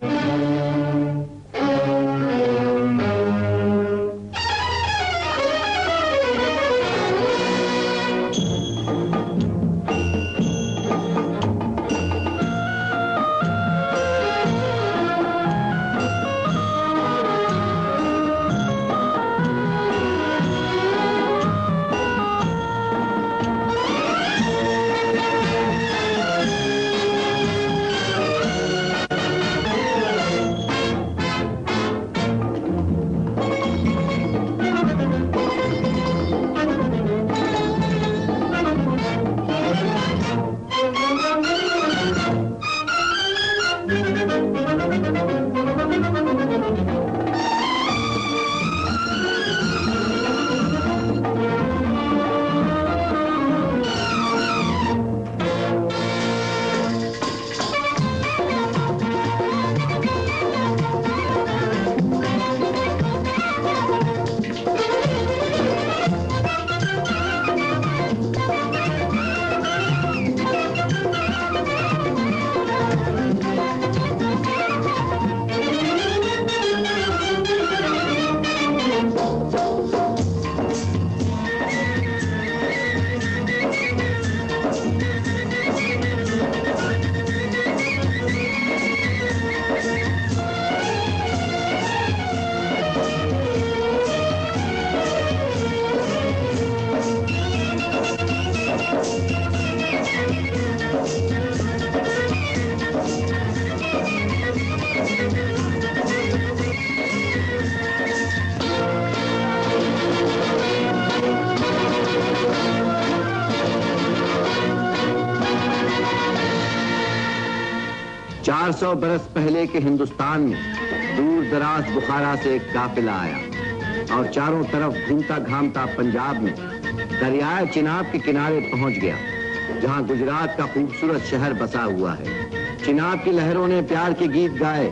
400 बरस पहले के हिंदुस्तान में दूर दराज बुखारा से एक काफिला आया और चारों तरफ घूमता घामता पंजाब में दरियाए चिनाब के किनारे पहुंच गया, जहां गुजरात का खूबसूरत शहर बसा हुआ है। चिनाब की लहरों ने प्यार के गीत गाए,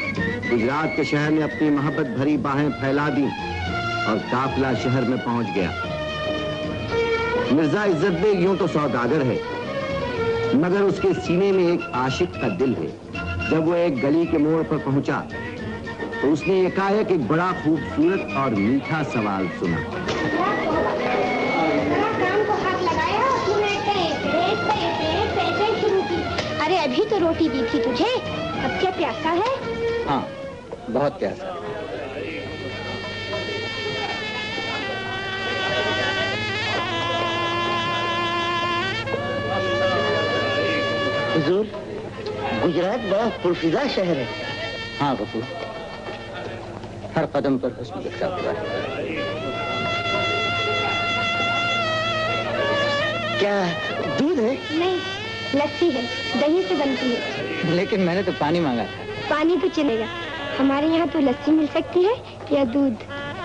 गुजरात के शहर ने अपनी मोहब्बत भरी बाहें फैला दी और काफिला शहर में पहुंच गया। मिर्जा इज्जत बेग यूं तो सौदागर है, मगर उसके सीने में एक आशिक का दिल है। जब वो एक गली के मोड़ पर पहुंचा तो उसने एकाएक एक बड़ा खूबसूरत और मीठा सवाल सुना। काम को हाथ लगाया, शुरू की। अरे अभी तो रोटी दी थी तुझे, अब क्या प्यासा है? हाँ, बहुत प्यासा। हुजूर, गुजरात बड़ा पुरफिजा शहर है। हाँ गफूर, हर कदम पर हुस्न बिखरा हुआ है। क्या दूध है? नहीं, लस्सी है, दही से बनती है। लेकिन मैंने तो पानी मांगा था। पानी तो चलेगा, हमारे यहाँ तो लस्सी मिल सकती है या दूध।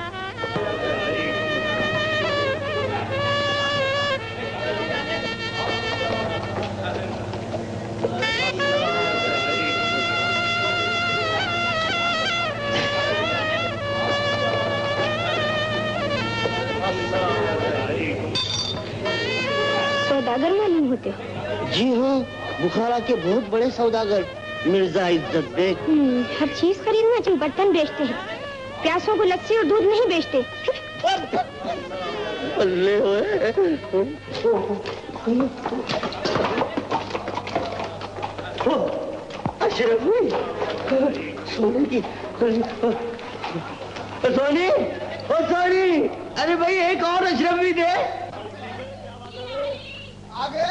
सौदागर मालूम होते हो? जी हाँ, बुखारा के बहुत बड़े सौदागर मिर्जा इज्जत बेग। हर चीज खरीदना चाहिए, बर्तन बेचते हैं, प्यासों को लस्सी और दूध नहीं बेचते। बल्ले हुए। अशरफी, सोने की सोनी, ओ सोनी, अरे भाई एक और अशरफी दे। आगे।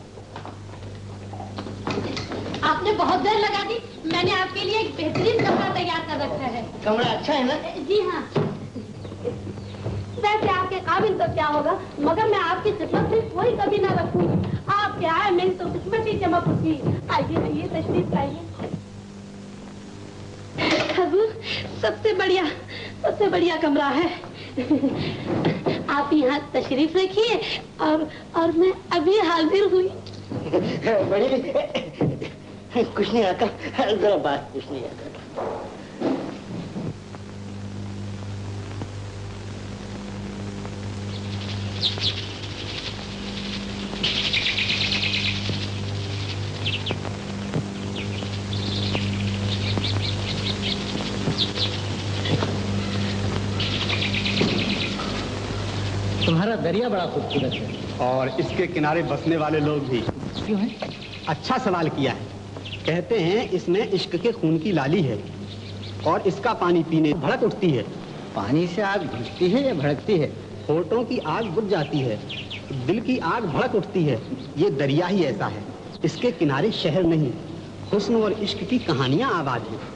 आपने बहुत देर लगा दी, मैंने आपके लिए एक बेहतरीन कमरा तैयार कर रखा है। कमरा अच्छा है ना? जी हाँ। वैसे आपके काबिल तो क्या होगा, मगर मैं आपकी खिदमत में कोई कभी ना रखूंगी। आप क्या है, मेरी तो किस्मत ही चमक उठी। आइए आइए, तशरीफ लाइए। हुजूर, सबसे बढ़िया कमरा है। आप यहाँ तशरीफ रखिए और मैं अभी हाजिर हुई। बड़ी कुछ नहीं आता, जरा बात कुछ नहीं आता। तुम्हारा दरिया बड़ा खूबसूरत है और इसके किनारे बसने वाले लोग भी। क्यों है? अच्छा सवाल किया है। कहते हैं इसमें इश्क के खून की लाली है और इसका पानी पीने भड़क उठती है। पानी से आग बुझती है या भड़कती है? होठों की आग बुझ जाती है, दिल की आग भड़क उठती है। ये दरिया ही ऐसा है, इसके किनारे शहर नहीं, हुस्न और इश्क की कहानियां आबाद हैं।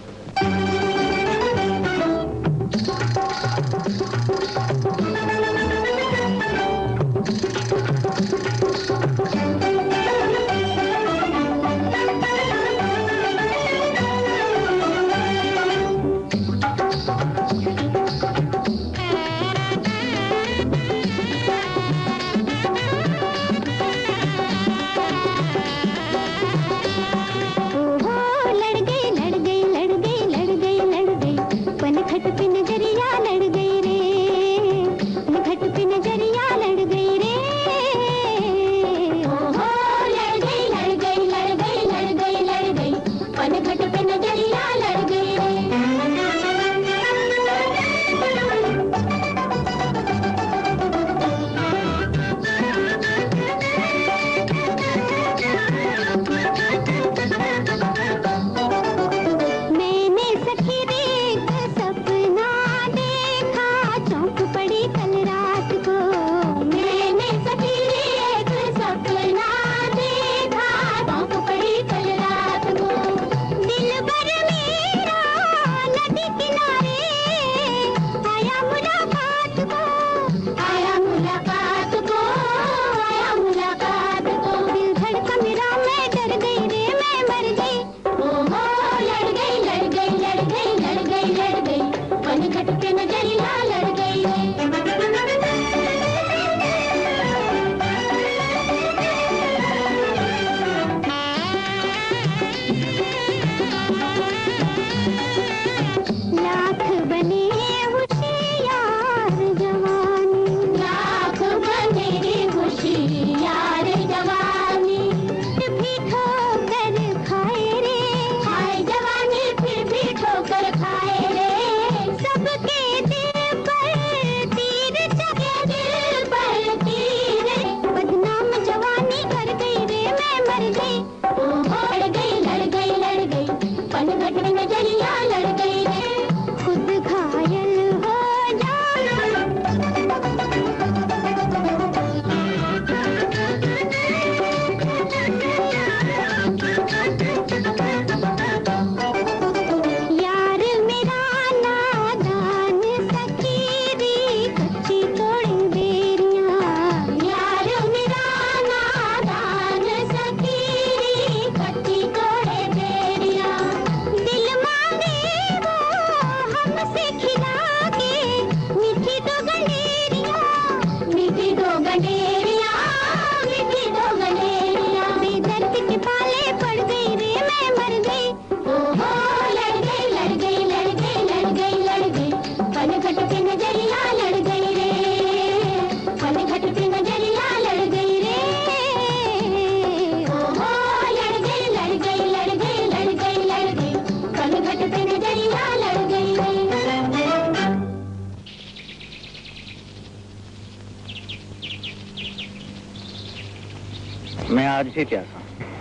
मैं आज भी प्यासा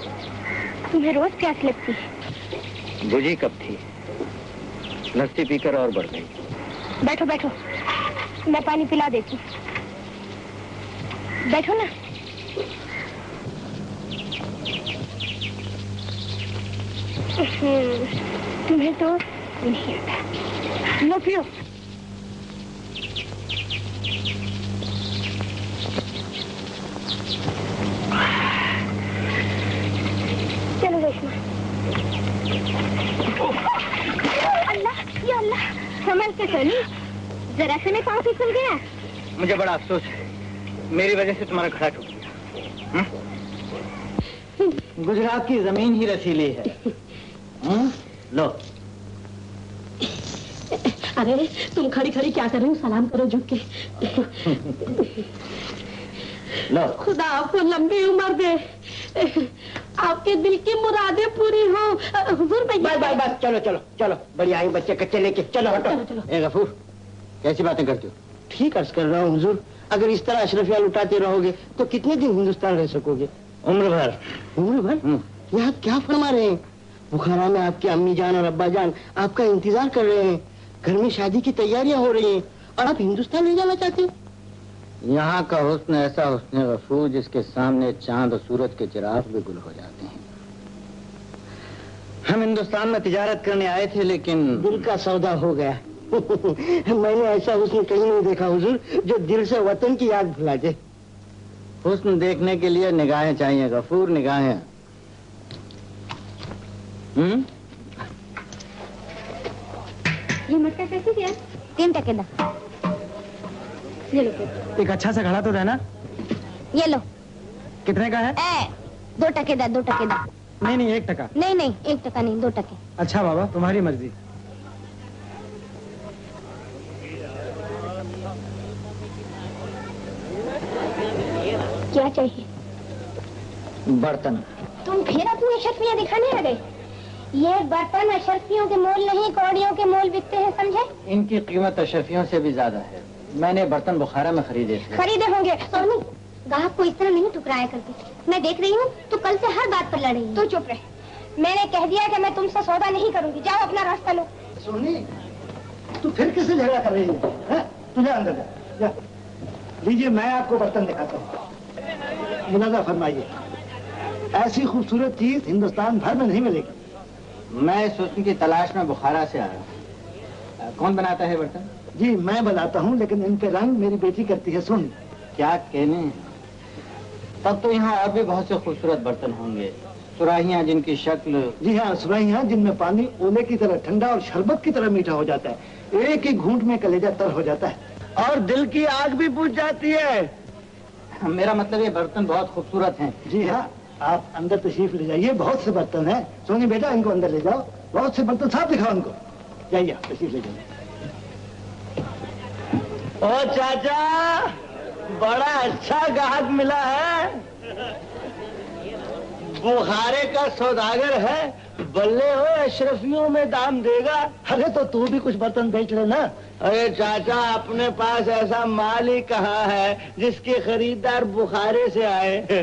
हूँ। तुम्हें रोज प्यास लगती है? बुझी कब थी, लस्सी पीकर और बढ़ गई। बैठो बैठो, मैं पानी पिला देती। बैठो ना। तुम्हें तो नहीं आता। लो पियो। चलो रेशमा। अल्लाह या अल्लाह, संभल के चली, जरा से मैं पाँव फिसल गया। मुझे बड़ा अफसोस है, मेरी वजह से तुम्हारा घड़ा टूट गया। गुजरात की जमीन ही रसीली है। लो। अरे तुम खड़ी खड़ी क्या कर रही हो? सलाम करो झुक के। लो। खुदा आपको लंबी उम्र दे, आपके दिल की मुरादें पूरी हो। हुजूर भैया। बस बस बस, चलो चलो चलो, बढ़िया आई बच्चे कच्चे लेके चलो हटो। ए गफूर, कैसी बातें करते हो? ठीक अर्ज कर रहा हूँ हुजूर, अगर इस तरह अशरफिया लुटाते रहोगे तो कितने दिन हिंदुस्तान रह सकोगे? उम्र भर। उम्र भर? यहाँ क्या फरमा रहे हैं? बुखारा में आपकी अम्मी जान और अब्बा जान आपका इंतजार कर रहे हैं। घर में शादी की तैयारियां हो रही हैं और आप हिंदुस्तान ले जाना चाहते हैं? यहाँ का हुस्न ऐसा हुस्न गफूर जिसके सामने चांद और सूरज के चिराग भी गुल हो जाते हैं। हम हिंदुस्तान में तिजारत करने आए थे लेकिन दिल का सौदा हो गया। मैंने ऐसा हुस्न कहीं नहीं देखा हुजूर जो दिल से वतन की याद भुला दे। हुस्न देखने के लिए निगाहें चाहिए गफूर, निगाहें। ये मटका कैसे दिया? 3 टके दा। ये लो। एक अच्छा सा घड़ा तो देना। ये लो। कितने का है? 2 टके दा, 2 टके दा। नहीं 1 टका। नहीं 1 टका नहीं, 2 टके। अच्छा बाबा, तुम्हारी मर्जी। क्या चाहिए? बर्तन। तुम फिर अपनी अशरफियां दिखाने आ गए? ये बर्तन अशरफियों के मोल नहीं, कौड़ियों के मोल बिकते हैं, समझे? इनकी कीमत अशरफियों से भी ज्यादा है। मैंने बर्तन बुखारा में खरीदे थे। खरीदे होंगे। सोनी, गाहक को इस तरह नहीं ठुकराया करती। मैं देख रही हूँ तू कल से हर बात पर लड़ रही है। तू चुप रहे। मैंने कह दिया कि मैं तुमसे सौदा नहीं करूंगी। जाओ अपना रास्ता लो। सोनी, तू फिर किससे झगड़ा कर रही है? तू जा अंदर जा। लीजिए, मैं आपको बर्तन दिखाता हूँ। मुलाजा फरमाइए। ऐसी खूबसूरत चीज हिंदुस्तान भर में नहीं मिलेगी। मैं इस हुस्न की तलाश में बुखारा से आया। कौन बनाता है बर्तन? जी मैं बनाता हूँ, लेकिन इन पे रंग मेरी बेटी करती है। सोनी, क्या कहने, तब तो यहाँ और भी बहुत से खूबसूरत बर्तन होंगे। सुराहियाँ जिनकी शक्ल। जी हाँ, सुराहियाँ जिनमें पानी ओले की तरह ठंडा और शरबत की तरह मीठा हो जाता है। एक ही घूंट में कलेजा तर हो जाता है और दिल की आग भी बुझ जाती है। मेरा मतलब ये बर्तन बहुत खूबसूरत हैं। जी हाँ, आप अंदर तशरीफ ले जाइए। बहुत से बर्तन हैं। सोनी बेटा, इनको अंदर ले जाओ। बहुत से बर्तन साफ दिखाओ उनको। जाइए, तशरीफ ले जाइए। ओ चाचा, बड़ा अच्छा ग्राहक मिला है। बुखारे का सौदागर है। बल्ले हो, अशरफियों में दाम देगा। अरे तो तू भी कुछ बर्तन बेच लेना। अरे चाचा, अपने पास ऐसा माल ही कहाँ है जिसके खरीदार बुखारे से आए।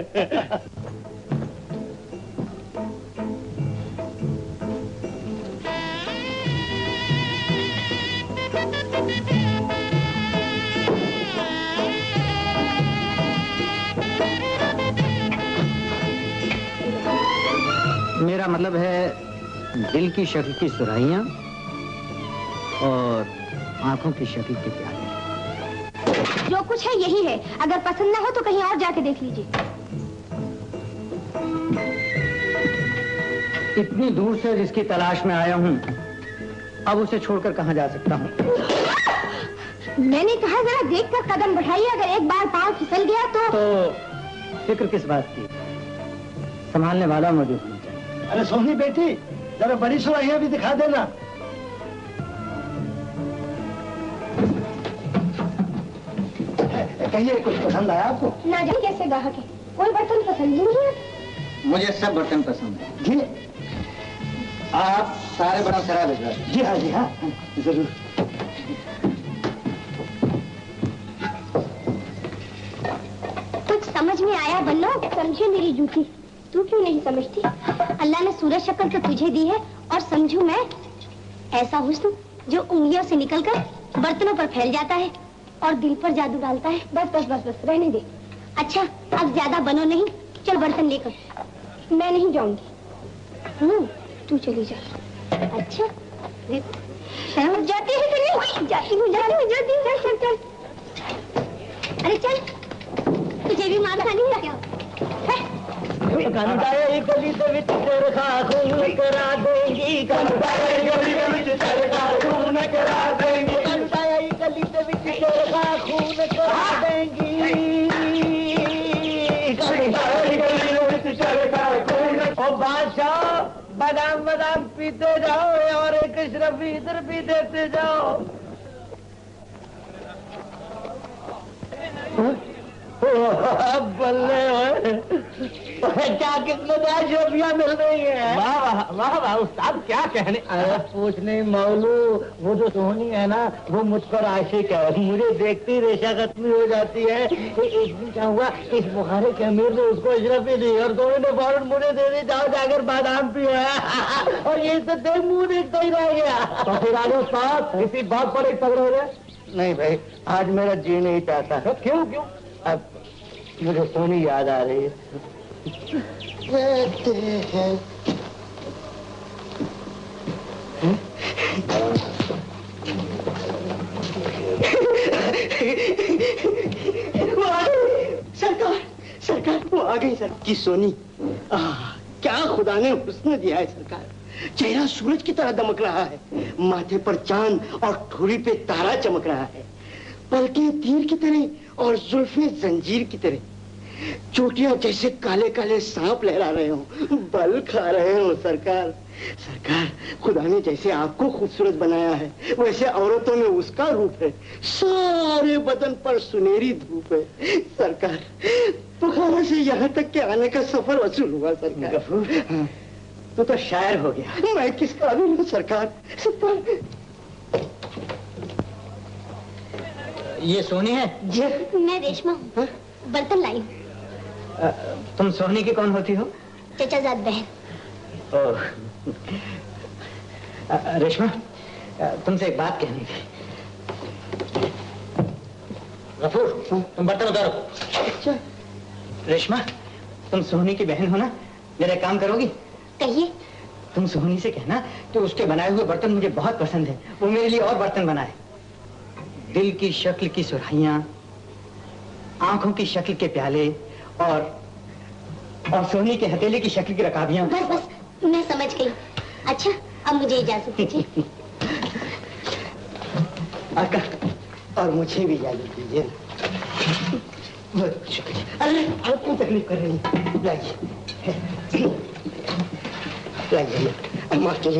मेरा मतलब है दिल की शक्ल की सुराहियाँ और आंखों की शक्ल के प्याले। जो कुछ है यही है। अगर पसंद ना हो तो कहीं और जाके देख लीजिए। इतनी दूर से जिसकी तलाश में आया हूँ, अब उसे छोड़कर कहाँ जा सकता हूँ? मैंने कहा जरा देख कर कदम बढ़ाइए। अगर एक बार पाँव फिसल गया तो फिक्र किस बात की? संभालने वाला मौजूद होना चाहिए। अरे सोनी बेटी, जरा बड़ी सुराहियां भी दिखा देना। कहिए, कुछ पसंद आया आपको? ना जाने कैसे ग्राहक है, कोई बर्तन पसंद ही नहीं है। मुझे सब बर्तन पसंद है। जी, आप सारे बड़ा सरा भिजवा। जी हाँ, जी हाँ, जरूर। कुछ समझ में आया बल्लो? समझे मेरी जूठी? तू क्यों नहीं समझती? अल्लाह ने सूरज शक्ल तो तुझे दी है और समझू मैं ऐसा हुस्न जो उंगलियों से निकलकर बर्तनों पर फैल जाता है और दिल पर जादू डालता है। बस बस बस बस, रहने दे। अच्छा, अब ज्यादा बनो नहीं। चल बर्तन लेकर। मैं नहीं जाऊंगी। तू चली जा। अच्छा, जाती है कि नहीं? जाती हूँ। चल चल चल। अरे चल, तुझे भी मार खानी है क्या? कंदाए गली दे विच चरखा खून करा देंगी। कंदाए गली दे विच चरखा खून करा देंगी। कंदाए गली दे विच चरखा खून करा देंगी। कंदाए गली दे विच चरखा खून। ओ बादशाह, बादाम बादाम पीते जाओ और एक अशरफी इधर भी देते जाओ। बल्ले क्या किस्मत है, शोभियाँ मिल रही है। वाह वाह वाह वाह उस्ताद, क्या कहने। अरे पूछ नहीं मौलू, वो जो सोहनी है ना, वो मुझ पर आशिक है। मुझे देखते ही रेशा खत्म हो जाती है। एक दिन क्या हुआ, इस बुखारे के अमीर ने उसको अजरफी दी और दोनों ने फौरन मुझे दे दी, जाओ जाकर बादाम पियो। और ये तो देख मुंह देखता ही रह गया। तो फिर आगे उस्ताद इसी बात पर एक तगड़े हो गए। नहीं भाई, आज मेरा जी नहीं चाहता। क्यों क्यों? अब मुझे सोनी याद आ रही है। सरकार सरकार, वो आ गई सर की सोनी। क्या खुदा ने हुस्न दिया है सरकार। चेहरा सूरज की तरह दमक रहा है, माथे पर चांद और ठोड़ी पे तारा चमक रहा है, पलकें तीर की तरह और जुल्फें जंजीर की तरह, चोटियां जैसे काले काले सांप लहरा रहे हो, बल खा रहे हो सरकार। सरकार, खुदा ने जैसे आपको खूबसूरत बनाया है, वैसे औरतों में उसका रूप है। सारे बदन पर सुनहरी धूप है सरकार। बुखारा से यहाँ तक के आने का सफर वसूल हुआ सरकार। हाँ। तू तो शायर हो गया। मैं किस काबिल हूँ सरकार। ये सोनी है? जी मैं रेशमा हूँ, बर्तन लाई हूँ। तुम सोनी की कौन होती हो? चचाजाद बहन। ओह, रेशमा, तुमसे एक बात कहनी थी। गफूर, तुम बर्तन उतारो। अच्छा। रेशमा, तुम सोनी की बहन हो ना, मेरा काम करोगी? कहिए। तुम सोनी से कहना कि उसके बनाए हुए बर्तन मुझे बहुत पसंद है, वो मेरे लिए और बर्तन बनाए। दिल की शक्ल की सुराहियां, आंखों की शक्ल के प्याले और सोनी के हथेली की शक्ल की रकाबियां। बस बस, मैं समझ गई। अच्छा, अब मुझे इजाजत दीजिए। और मुझे भी इजाजत दीजिए। बहुत शुक्रिया। अरे आप क्यों तकलीफ कर रही हैं? लाइए लाइए, माफ कीजिए।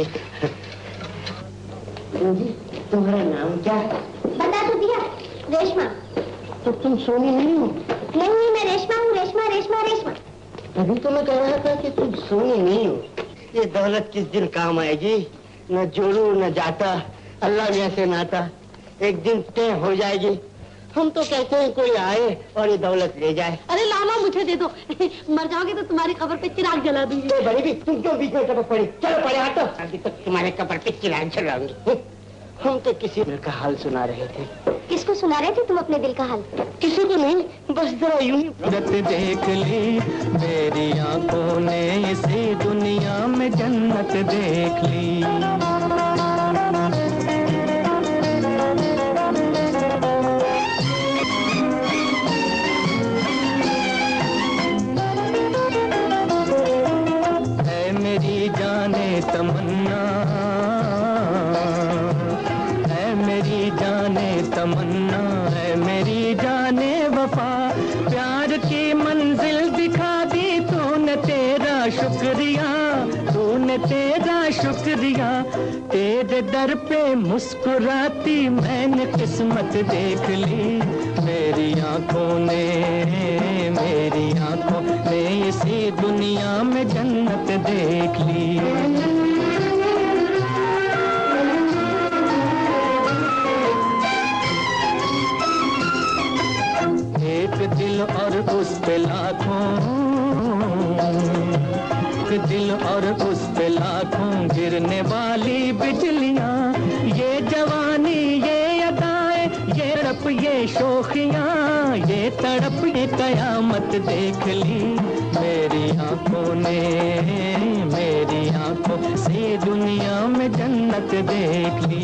तुम्हारा नाम क्या है? बता तो दिया, रेशमा। तो तुम सोनी नहीं हो? नहीं, मैं रेशमा हूँ, रेशमा रेशमा रेशमा। अभी तो मैं कह रहा था कि तुम सोनी नहीं हो। ये दौलत किस दिन काम आएगी? न जोड़ू न जाता, अल्लाह में से नाता, एक दिन तय हो जाएगी। हम तो कहते हैं कोई आए और ये दौलत ले जाए। अरे लामा, मुझे दे दो। मर जाओगे तो तुम्हारी कब्र पे चिराग जला दूंगी। बड़ी भी तुम क्यों बीच में टपक पड़ी? चलो पड़े हटो। अभी तक तुम्हारे कब्र पे चिराग जलाऊंगी। हम तो किसी दिल का हाल सुना रहे थे। किसको सुना रहे थे तुम अपने दिल का हाल? किसी को नहीं, बस जरा यूं ही। देख ली मेरी आंखों ने, इसी दुनिया में जन्नत देख ली। है मेरी जाने तमन्ना, है मेरी जाने तमन्ना, है मेरी जाने वफा, प्यार की मंजिल दिखा दी तूने, तेरा शुक्रिया, तूने तेरा शुक्रिया। तेरे दर पे मुस्कुराती मैंने किस्मत देख ली। मेरी आंखों ने, मेरी आंखों ने इसी दुनिया में जन्नत देख ली। एक दिल और उस पे लाखों, एक दिल और उस पे लाखों गिरने वाली बिजलियां। ये जवानी, ये अदाएं, ये रप, ये शोखियां, ये तड़प, ये कयामत देख ली। मेरी आंखों ने, मेरी आंखों से दुनिया में जन्नत देख ली।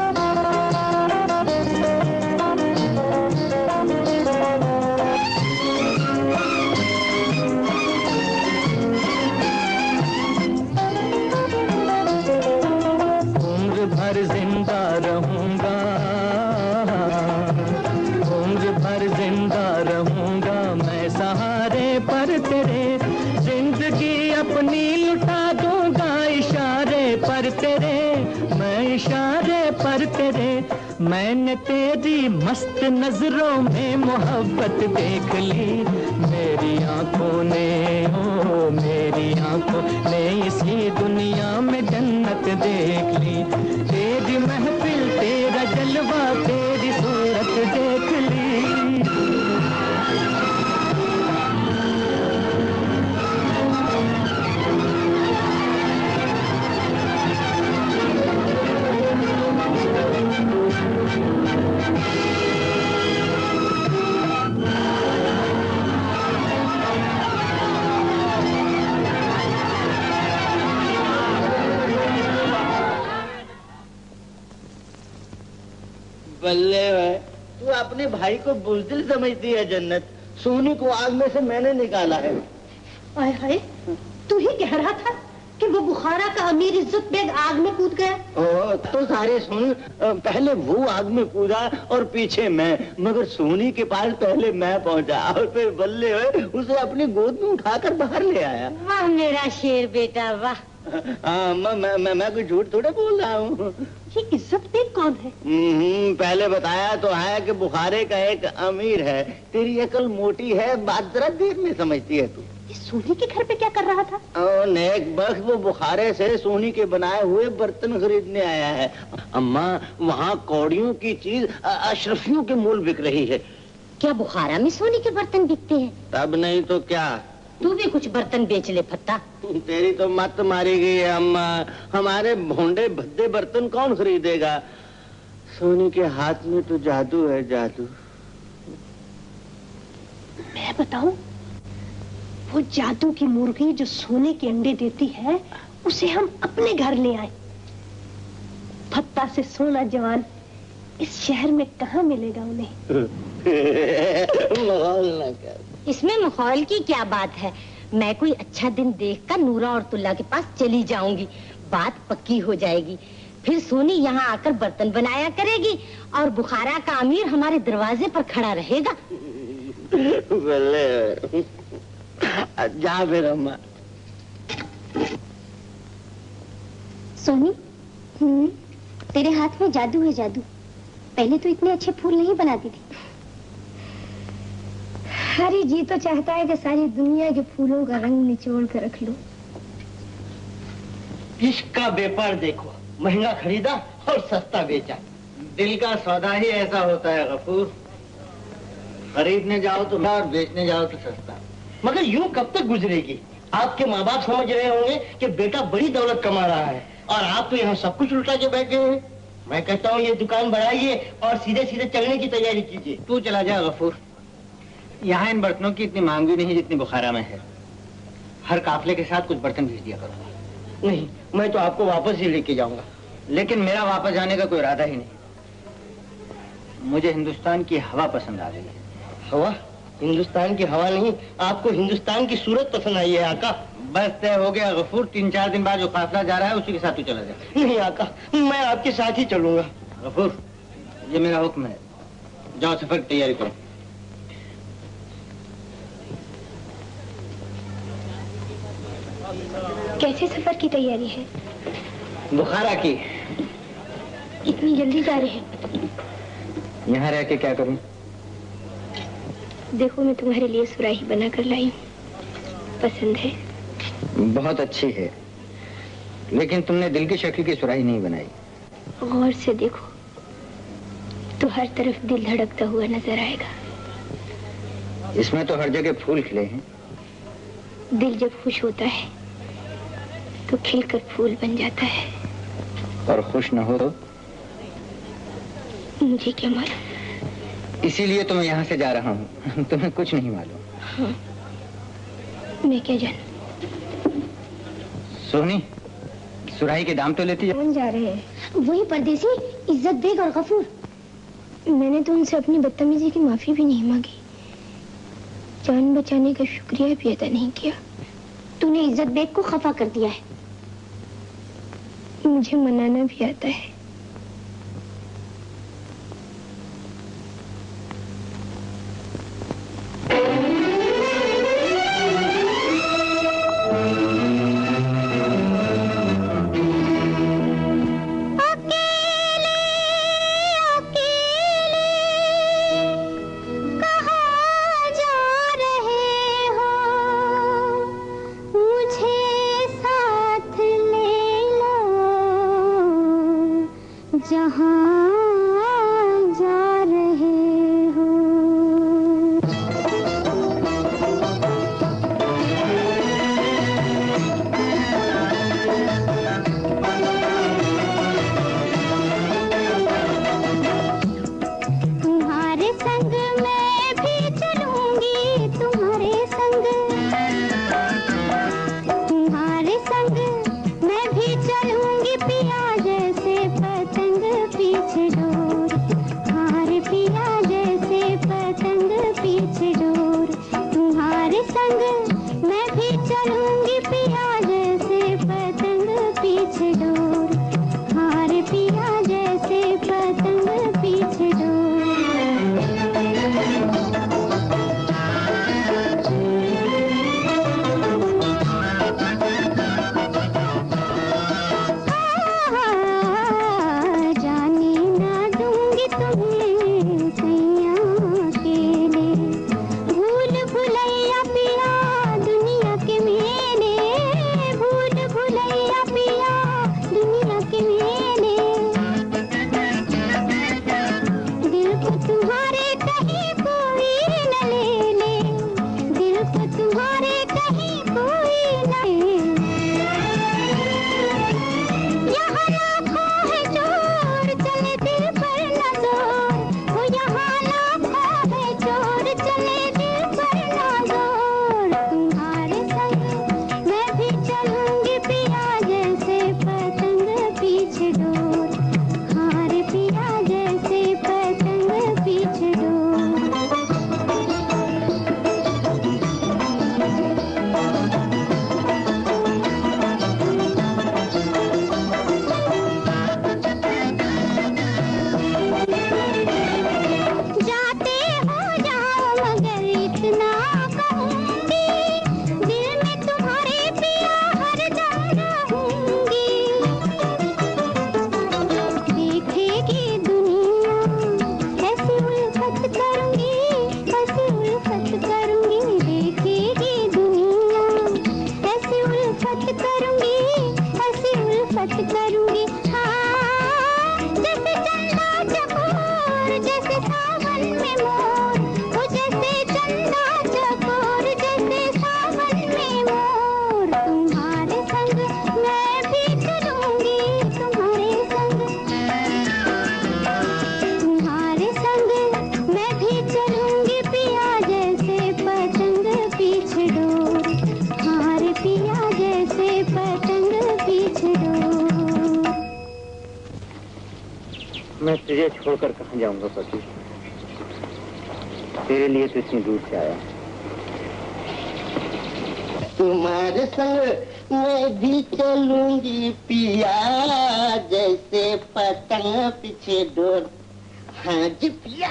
भर जिंदा रहूंगा, उम्र भर जिंदा रहूंगा मैं सहारे पर तेरे। जिंदगी अपनी लुटा दूंगा इशारे पर तेरे, मैं इशारे पर तेरे। मैंने तेरी मस्त नजरों में मोहब्बत देख ली, मेरी आंखों ने, ओ मेरी आंखों ने इसी दुनिया में जन्नत देख ली। तेरी महफिल, तेरा जलवा, तेरी सूरत देख ली। बल्ले भाई, तू अपने भाई को बुज़दिल समझती है जन्नत। सोनी को आग में से मैंने निकाला है। हाय हाय, तू ही कह रहा था कि वो बुखारा का अमीर इज्जत बेग आग में कूद गया। ओ, तो सारे सुन, पहले वो आग में कूदा और पीछे मैं, मगर सोनी के पास पहले मैं पहुंचा और फिर बल्ले भाई उसे अपनी गोद में उठाकर बाहर ले आया। वाह मेरा शेर बेटा, वाह। मैं कोई झूठ थोड़ा बोल रहा हूँ। ये इज्जत बेग कौन है? पहले बताया तो है कि बुखारे का एक अमीर है। तेरी अकल मोटी है, बात जरा देर में समझती है तू। ये सोनी के घर पे क्या कर रहा था? नेक बख्त वो बुखारे से सोनी के बनाए हुए बर्तन खरीदने आया है। अम्मा, वहाँ कौड़ियों की चीज अशरफियों के मूल बिक रही है। क्या बुखारा में सोनी के बर्तन बिकते हैं? तब नहीं तो क्या। तू भी कुछ बर्तन बेच ले फत्ता। तेरी तो मत मारी गई है अम्मा। हमारे भोंडे भद्दे बर्तन कौन खरीदेगा? सोनी के हाथ में तो जादू है, जादू। मैं बताऊं, वो जादू की मुर्गी जो सोने के अंडे देती है, उसे हम अपने घर ले आए। फत्ता से सोना जवान इस शहर में कहाँ मिलेगा उन्हें? माहौल ना कर। इसमें माहौल की क्या बात है? मैं कोई अच्छा दिन देखकर नूरा और तुल्ला के पास चली जाऊंगी, बात पक्की हो जाएगी। फिर सोनी यहाँ आकर बर्तन बनाया करेगी और बुखारा का अमीर हमारे दरवाजे पर खड़ा रहेगा। बल्ले, जा फिर अम्मा। सोनी, तेरे हाथ में जादू है, जादू। पहले तो इतने अच्छे फूल नहीं बनाती थी। अरे जी तो चाहता है कि सारी दुनिया के फूलों का रंग निचोड़ कर रख लो। इसका व्यापार देखो, महंगा खरीदा और सस्ता बेचा। दिल का सौदा ही ऐसा होता है गफूर। खरीदने जाओ तो महंगा और बेचने जाओ तो सस्ता। मगर यूं कब तक गुजरेगी? आपके माँ बाप समझ रहे होंगे कि बेटा बड़ी दौलत कमा रहा है और आप तो यहाँ सब कुछ उल्टा के बैठे हैं। मैं कहता हूँ ये दुकान बढ़ाइए और सीधे सीधे चलने की तैयारी कीजिए। तू चला जा गफूर, यहाँ इन बर्तनों की इतनी मांग भी नहीं जितनी बुखारा में है। हर काफले के साथ कुछ बर्तन भेज दिया करो। नहीं, मैं तो आपको वापस ही लेके जाऊंगा। लेकिन मेरा वापस जाने का कोई इरादा ही नहीं। मुझे हिंदुस्तान की हवा पसंद आ गई है। हवा? हिंदुस्तान की हवा नहीं, आपको हिंदुस्तान की सूरत पसंद आई है आका। बस तय हो गया गफूर, 3-4 दिन बाद जो काफिला जा रहा है उसी के साथ तू चला जा। नहीं आका, मैं आपके साथ ही चलूंगा। गफूर, ये मेरा हुक्म है। जाओ सफर की तैयारी करो। कैसे सफर की तैयारी है? बुखारा की। इतनी जल्दी जा रहे हैं? यहाँ रह के क्या करूं? देखो, मैं तुम्हारे लिए सुराही बना कर लाई हूँ। पसंद है? बहुत अच्छी है, लेकिन तुमने दिल की शक्ल की सुराही नहीं बनाई। गौर से देखो तो हर तरफ दिल धड़कता हुआ नजर आएगा। इसमें तो हर जगह फूल खिले हैं। दिल जब खुश होता है तो खिलकर फूल बन जाता है। और खुश न हो तो? मुझे क्या मालूम। इसीलिए तो मैं यहाँ से जा रहा हूँ। तुम्हें कुछ नहीं मालूम। हाँ, मैं क्या जानूं। सोनी, सुराही के दाम तो लेती है। कौन जा रहे हैं? वही परदेसी, इज्जत बेग और गफूर। मैंने तो उनसे अपनी बदतमीजी की माफी भी नहीं मांगी, जान बचाने का शुक्रिया भी अदा नहीं किया। तूने इज्जत बेग को खफा कर दिया है। मुझे मनाना भी आता है। जहाँ जा रहे हो। तुम्हारे संग मैं भी चलूंगी, तुम्हारे संग, तुम्हारे संग मैं भी चलूंगी पिया जैसे पतंग पीछे डोर, हार पिया जैसे पतंग पीछे डोर। तुम्हारे संग मैं भी चलूंगी पिया जैसे पतंग पीछे डोर, हार पिया जैसे पतंग पीछे डोर। जाने ना दूंगी तुम्हें सैया अकेले, भूल भुलैया पिया दुनिया के मेले, भूल भुलैया पिया दुनिया के मेले। दिल को तुम्हारे कहीं कोई न ले ले, दिल को तुम्हारे कहीं कोई न ले। यहाँ लाखों है चोर चले दिल पर न जोर, वो यहाँ लाखों है चोर चले दिल पर न जोर। तुम्हारे संग मैं भी चलूंगी पिया जैसे पतंग पीछे डोर, हार पिया जैसे पतंग पीछे डोर। जाते हो जाओ मगर इतना कहूंगी, दिल में तुम्हारे पिया हरदम रहूंगी। देखेगी दुनिया ऐसी उल्फत करूंगी, ऐसी उल्फत करूंगी। देखेगी दुनिया ऐसी उल्फत करूंगी, ऐसी उल्फत करूंगी। हाँ जैसे चंदा चकोर जैसे सावन में मोर, वो जैसे चंदा चकोर जैसे सावन में मोर। तुम्हारे संग मैं भी चलूंगी, तुम्हारे संग, तुम्हारे संग मैं भी चलूंगी पिया जैसे पतंग पीछे डोर, हार पिया जैसे पतंग पीछे डोर। मैं तुझे छोड़कर कहाँ जाऊंगा पति, तेरे लिए तो इतनी दूर से आया। तुम्हारे संग मैं भी चलूंगी पिया जैसे पतंग पीछे डोर, हाँ जी पिया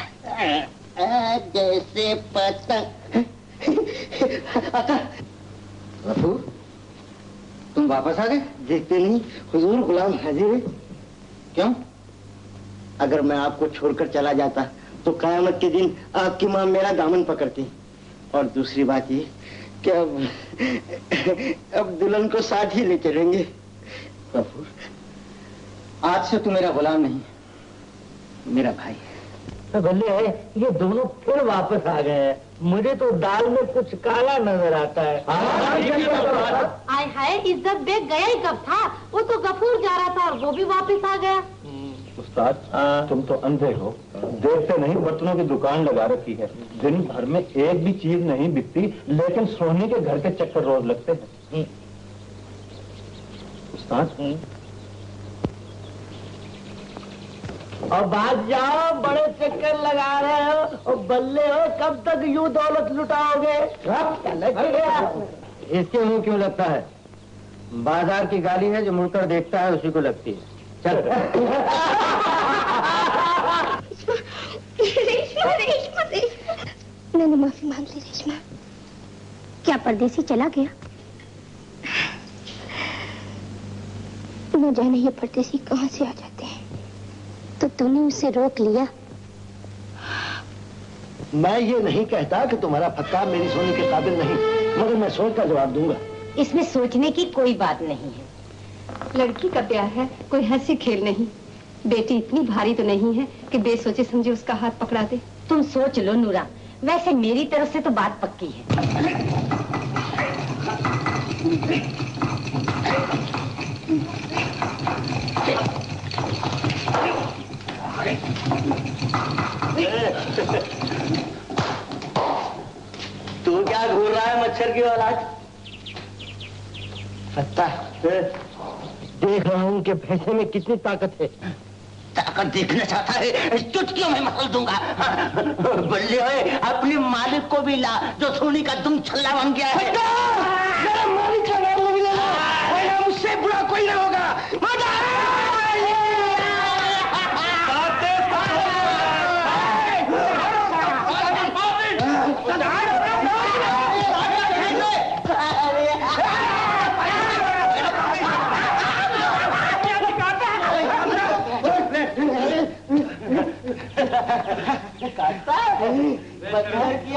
जैसे पतंग। गफूर, तुम वापस आ गए? देखते नहीं हुजूर गुलाम हाजिर है। क्यों? अगर मैं आपको छोड़कर चला जाता तो कयामत के दिन आपकी माँ मेरा दामन पकड़ती, और दूसरी बात ये कि अब दुल्हन को साथ ही ले चलेंगे। गफूर, आज से तू मेरा गुलाम नहीं, मेरा भाई। बल्ले है, ये दोनों फिर वापस आ गए हैं। मुझे तो दाल में कुछ काला नजर आता है। आय हाय, इज्जत बेग गया ही कब था? वो तो गफूर जा रहा था और वो भी वापस आ गया। उस्ताद, तुम तो अंधे हो, देखते नहीं बर्तनों की दुकान लगा रखी है, दिन भर में एक भी चीज नहीं बिकती, लेकिन सोने के घर के चक्कर रोज लगते हैं। उस्ताद, और बात जाओ, बड़े चक्कर लगा रहे हो और बल्ले हो, कब तक यूं दौलत लुटाओगे? इसके मुंह क्यों लगता है? बाजार की गाली है, जो मुड़कर देखता है उसी को लगती है। चल। रेशमा, रेशमा, रेशमा। मैंने माफी मांग ली रेशमा। क्या परदेसी चला गया? न जाने ये परदेसी कहाँ से आ जाते हैं, तो तूने उसे रोक लिया। मैं ये नहीं कहता कि तुम्हारा फक्का मेरी सोने के काबिल नहीं, मगर मैं सोच का जवाब दूंगा। इसमें सोचने की कोई बात नहीं है। लड़की का प्यार है, कोई हंसी खेल नहीं। बेटी इतनी भारी तो नहीं है कि बेसोचे समझे उसका हाथ पकड़ा दे। तुम सोच लो नूरा, वैसे मेरी तरफ से तो बात पक्की है। तू क्या घूर रहा है मच्छर की औलाद? पता देख रहा हूँ कि भैंसे में कितनी ताकत है। ताकत देखना चाहता है? चुटकियों में मसल दूंगा। बल्ले होए, अपने मालिक को भी ला जो सोनी का दुम छल्ला बन गया है। मालिक का नाम नहीं लेना, मुझसे बुरा कोई ना होगा। काटता है, बदमाश किया।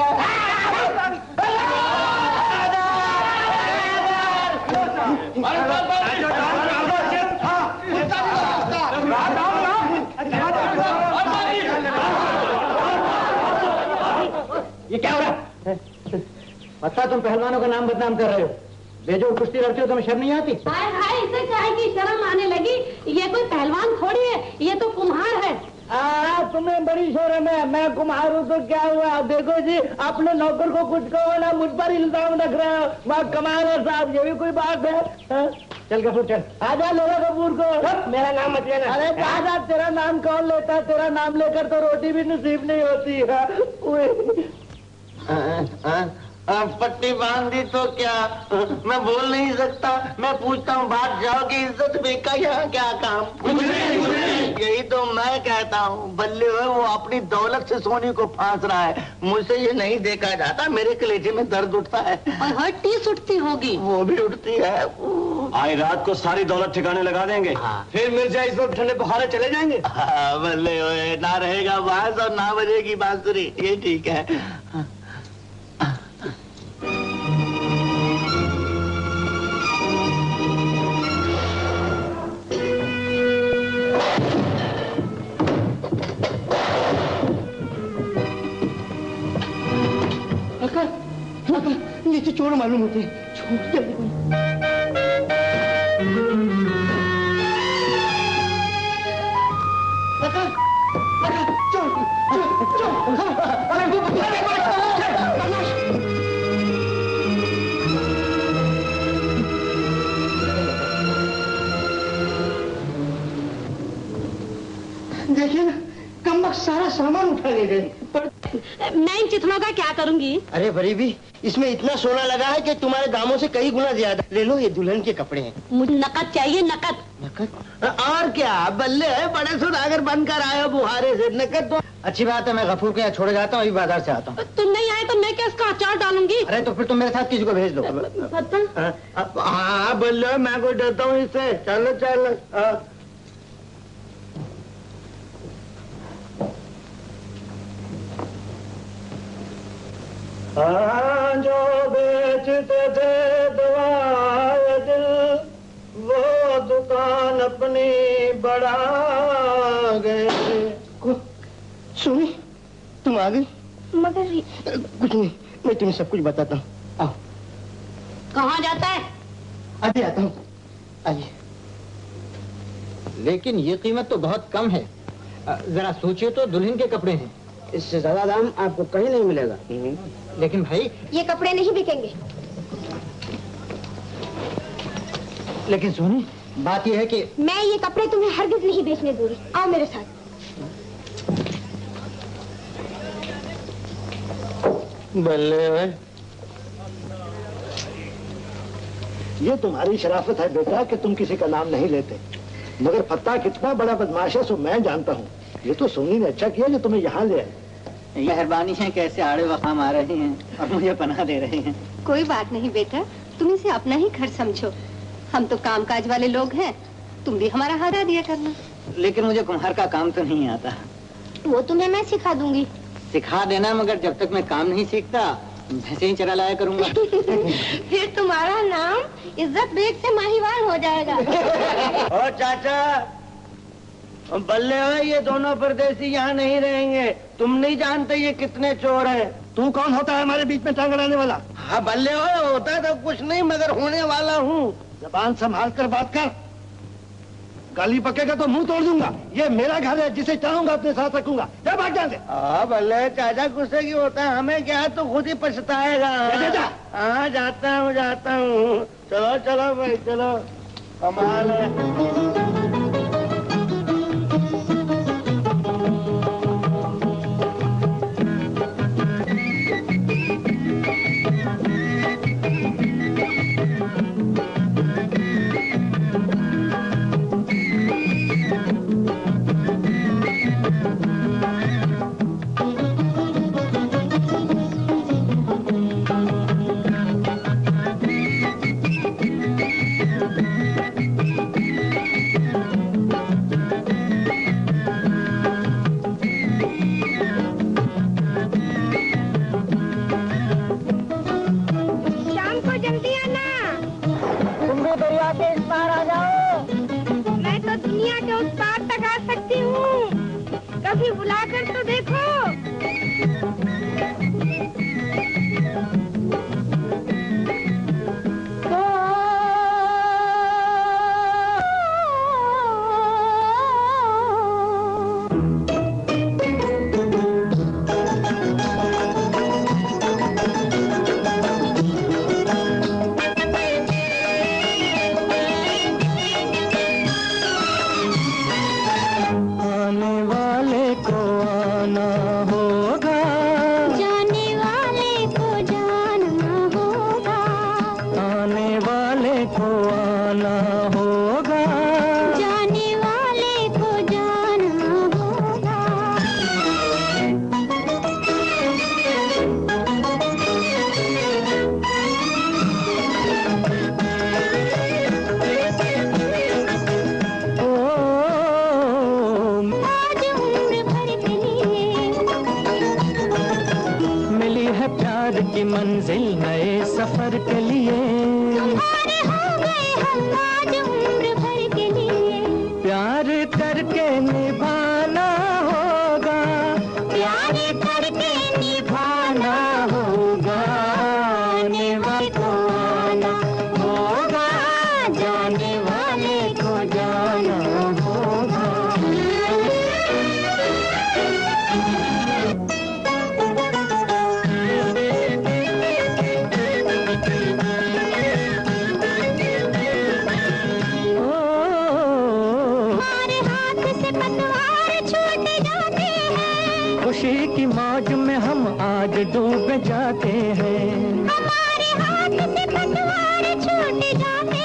ये क्या हो रहा है? पता तुम पहलवानों का नाम बदनाम कर रहे हो। बेजोड़ कुश्ती लड़ते हो, तुम्हें शर्म नहीं आती? हाय हाय, इसे काहे की शर्म आने लगी? ये कोई पहलवान थोड़ी है, ये तो कुम्हार है। तुम्हें बड़ी शर्म है। मैं कुम्हार हूँ तो क्या हुआ? देखो जी, अपने नौकर को कुछ कहो ना, मुझ पर इल्जाम रख रहे हो। वहाँ कमाल है साहब, ये भी कोई बात है? चल कपूर चल। आजा लोगा कपूर को। मेरा नाम मत लेना। अरे दादा, तेरा नाम कौन लेता है? तेरा नाम लेकर तो रोटी भी नसीब नहीं होती है। पट्टी बांध दी तो क्या? मैं बोल नहीं सकता। मैं पूछता हूँ, बात जाओ कि इज्जत बेका यहाँ क्या काम? कुछ नहीं। यही तो मैं कहता हूँ, बल्ले हुए वो अपनी दौलत से सोनी को फांस रहा है। मुझसे ये नहीं देखा जाता, मेरे कलेजे में दर्द उठता है। और हट्टी सुटती होगी। वो भी उठती है। आज रात को सारी दौलत ठिकाने लगा देंगे। फिर मिर्जा इस वक्त ठंडे बुखारे चले जाएंगे। बल्ले हुए, ना रहेगा बांस और ना बजेगी बांसुरी। ये ठीक है। नीचे चोर मालूम होते हैं। चोर जल्दी देखिए ना, कम वक्त सारा सामान उठा ले गए। मैं इन चिथड़ों का क्या करूंगी? अरे बरीबी, इसमें इतना सोना लगा है कि तुम्हारे दामों से कई गुना ज्यादा। ले लो, ये दुल्हन के कपड़े हैं। मुझे नकद चाहिए, नकद। नकद? और क्या बल्ले है, बड़े सुदागर बनकर आए हो बुहारे से। नकद तो अच्छी बात है, मैं गफूर के यहाँ छोड़ जाता हूँ, अभी बाजार से आता हूँ। तुम नहीं आए तो मैं क्या इसका अचार डालूंगी? अरे तो फिर तुम मेरे साथ किसी को भेज दो। हाँ बल्ले, मैं कोई डरता हूँ इससे। चलो चलो। जो बेचते थे दवाए दिल, वो दुकान अपनी बढ़ा गए। सुनी, तुम आ गई? मगर कुछ नहीं, मैं तुम्हें सब कुछ बताता हूँ। आओ। कहाँ जाता है? अभी आता हूँ, आइए। लेकिन ये कीमत तो बहुत कम है। जरा सोचिए तो, दुल्हन के कपड़े हैं, इससे ज्यादा दाम आपको कहीं नहीं मिलेगा। लेकिन भाई, ये कपड़े नहीं बिकेंगे। लेकिन सोनी, बात यह है कि मैं ये कपड़े तुम्हें हरगिज नहीं बेचने दूंगी। आओ मेरे साथ। बल्ले भाई, ये तुम्हारी शराफत है बेटा कि तुम किसी का नाम नहीं लेते। मगर फत्ता कितना बड़ा बदमाश है सो मैं जानता हूँ। ये तो सोनी ने अच्छा किया जो तुम्हें यहाँ ले आए। मेहरबानी है, कैसे आड़े वकाम आ रहे हैं और मुझे पनाह दे रहे हैं। कोई बात नहीं बेटा, तुम इसे अपना ही घर समझो। हम तो कामकाज वाले लोग हैं, तुम भी हमारा हाथ दिया करना। लेकिन मुझे कुम्हार का काम तो नहीं आता। वो तुम्हें मैं सिखा दूंगी। सिखा देना, मगर जब तक मैं काम नहीं सीखता भैंसे ही चरा लाया करूंगा। फिर तुम्हारा नाम इज्जत बेग से माहीवाल हो जाएगा। ओ चाचा, बल्ले हो, ये दोनों परदेसी यहाँ नहीं रहेंगे। तुम नहीं जानते ये कितने चोर हैं। तू कौन होता है हमारे बीच में टांग अड़ाने वाला? हाँ बल्ले हो, होता तो कुछ नहीं मगर होने वाला हूँ। जबान संभाल कर बात कर, गाली पकेगा तो मुंह तोड़ दूंगा। ये मेरा घर है, जिसे चाहूंगा अपने साथ रखूंगा। जा भाग जान दे। हाँ बल्ले, चाचा गुस्से की होता है, हमें क्या, तो खुद ही पछताएगा। हाँ जाता हूँ चलो चलो भाई चलो, कमाल है। कभी बुलाकर तो देखो। मंजिल नए सफर के लिए तुम्हारे हो गए हम आज उम्र भर के लिए। प्यार करके निभाना होगा, प्यार करके निभाना होगा। आने वाले को आना होगा, जाने वाले को जाना होगा। खुशी की मौज में हम आज डूब जाते हैं। हमारे हाथ से पतवार छूट जाते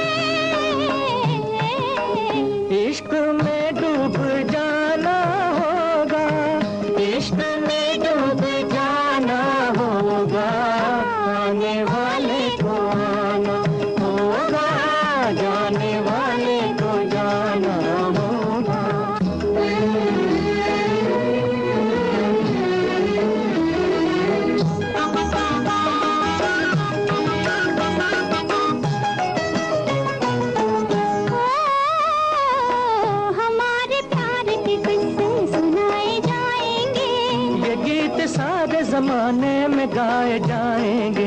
हैं। इश्क में डूब जाना होगा, इश्क में डूब जाना होगा। आने वाले को आना होगा, जाने वाले को जाना होगा। सारे जमाने में गाए जाएंगे।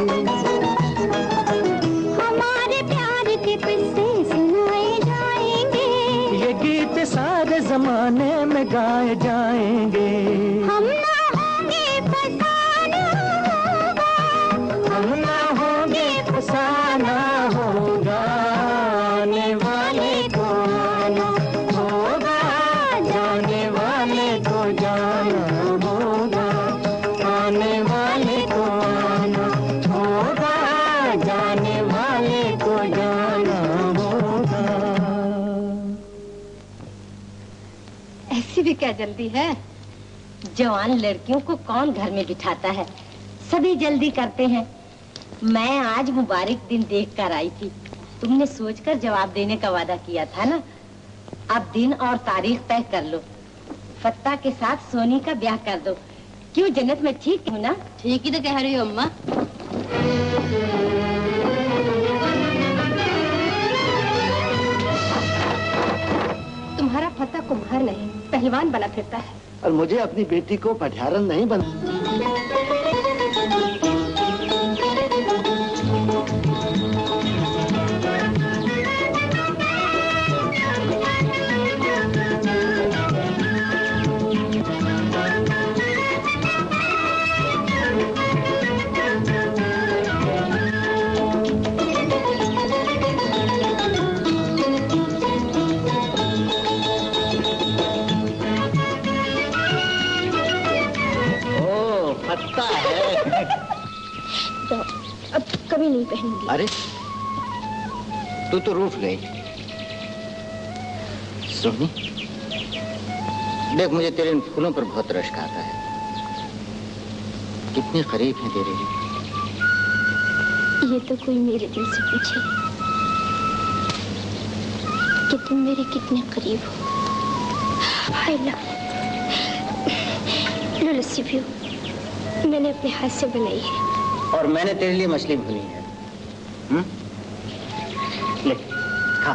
हमारे प्यार के किस्से सुनाए जाएंगे। ये गीत सारे जमाने में गाए जाएंगे। हम ना होंगे फसाना होगा, हम ना होंगे फसाना होगा। आने वाले को आना होगा, जाने वाले को जाना होगा। आने वाले को आना होगा, जाने वाले को जाना होगा। ऐसी भी क्या जल्दी है? जवान लड़कियों को कौन घर में बिठाता है, सभी जल्दी करते हैं। मैं आज मुबारक दिन देखकर आई थी। तुमने सोचकर जवाब देने का वादा किया था ना। अब दिन और तारीख तय कर लो, फत्ता के साथ सोनी का ब्याह कर दो। क्यों जन्नत में ठीक हूँ ना? ठीक ही तो कह रही हो अम्मा। तुम्हारा मेरा फत्ता कुम्हार नहीं, पहलवान बना फिरता है। और मुझे अपनी बेटी को पटियारन नहीं बना। अब कभी नहीं पहनूंगी। अरे तू तो रूठ गई। सोनी देख, मुझे तेरे इन फूलों पर बहुत रश्क आता है। कितने करीब हैं तेरे लिए। ये तो कोई मेरे दिल से पूछे कि तुम मेरे कितने करीब हो। I love लस्सी पियो, मैंने अपने हाथ से बनाई है। और मैंने तेरे लिए मछली भुनी है। ले खा।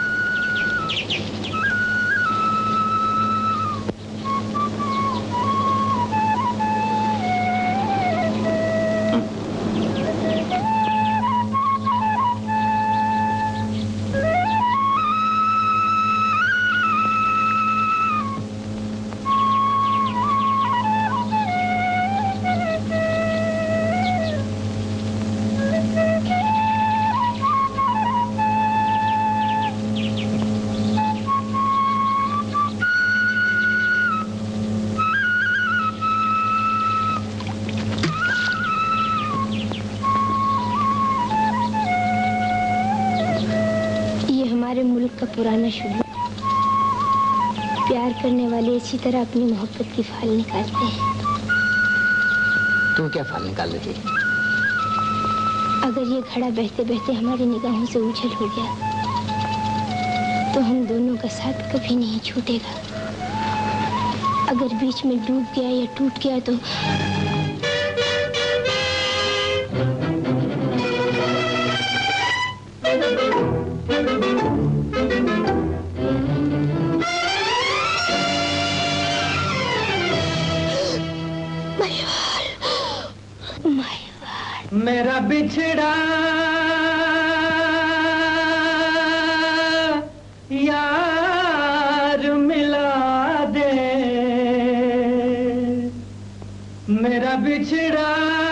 पुराना शुरू, प्यार करने वाले इसी तरह अपनी मोहब्बत की फाल निकालते हैं। तू क्या फाल निकाल रही है? अगर ये घड़ा बहते बहते हमारी निगाहों से उछल हो गया तो हम दोनों का साथ कभी नहीं छूटेगा। अगर बीच में डूब गया या टूट गया तो मेरा बिछड़ा यार मिला दे, मेरा बिछड़ा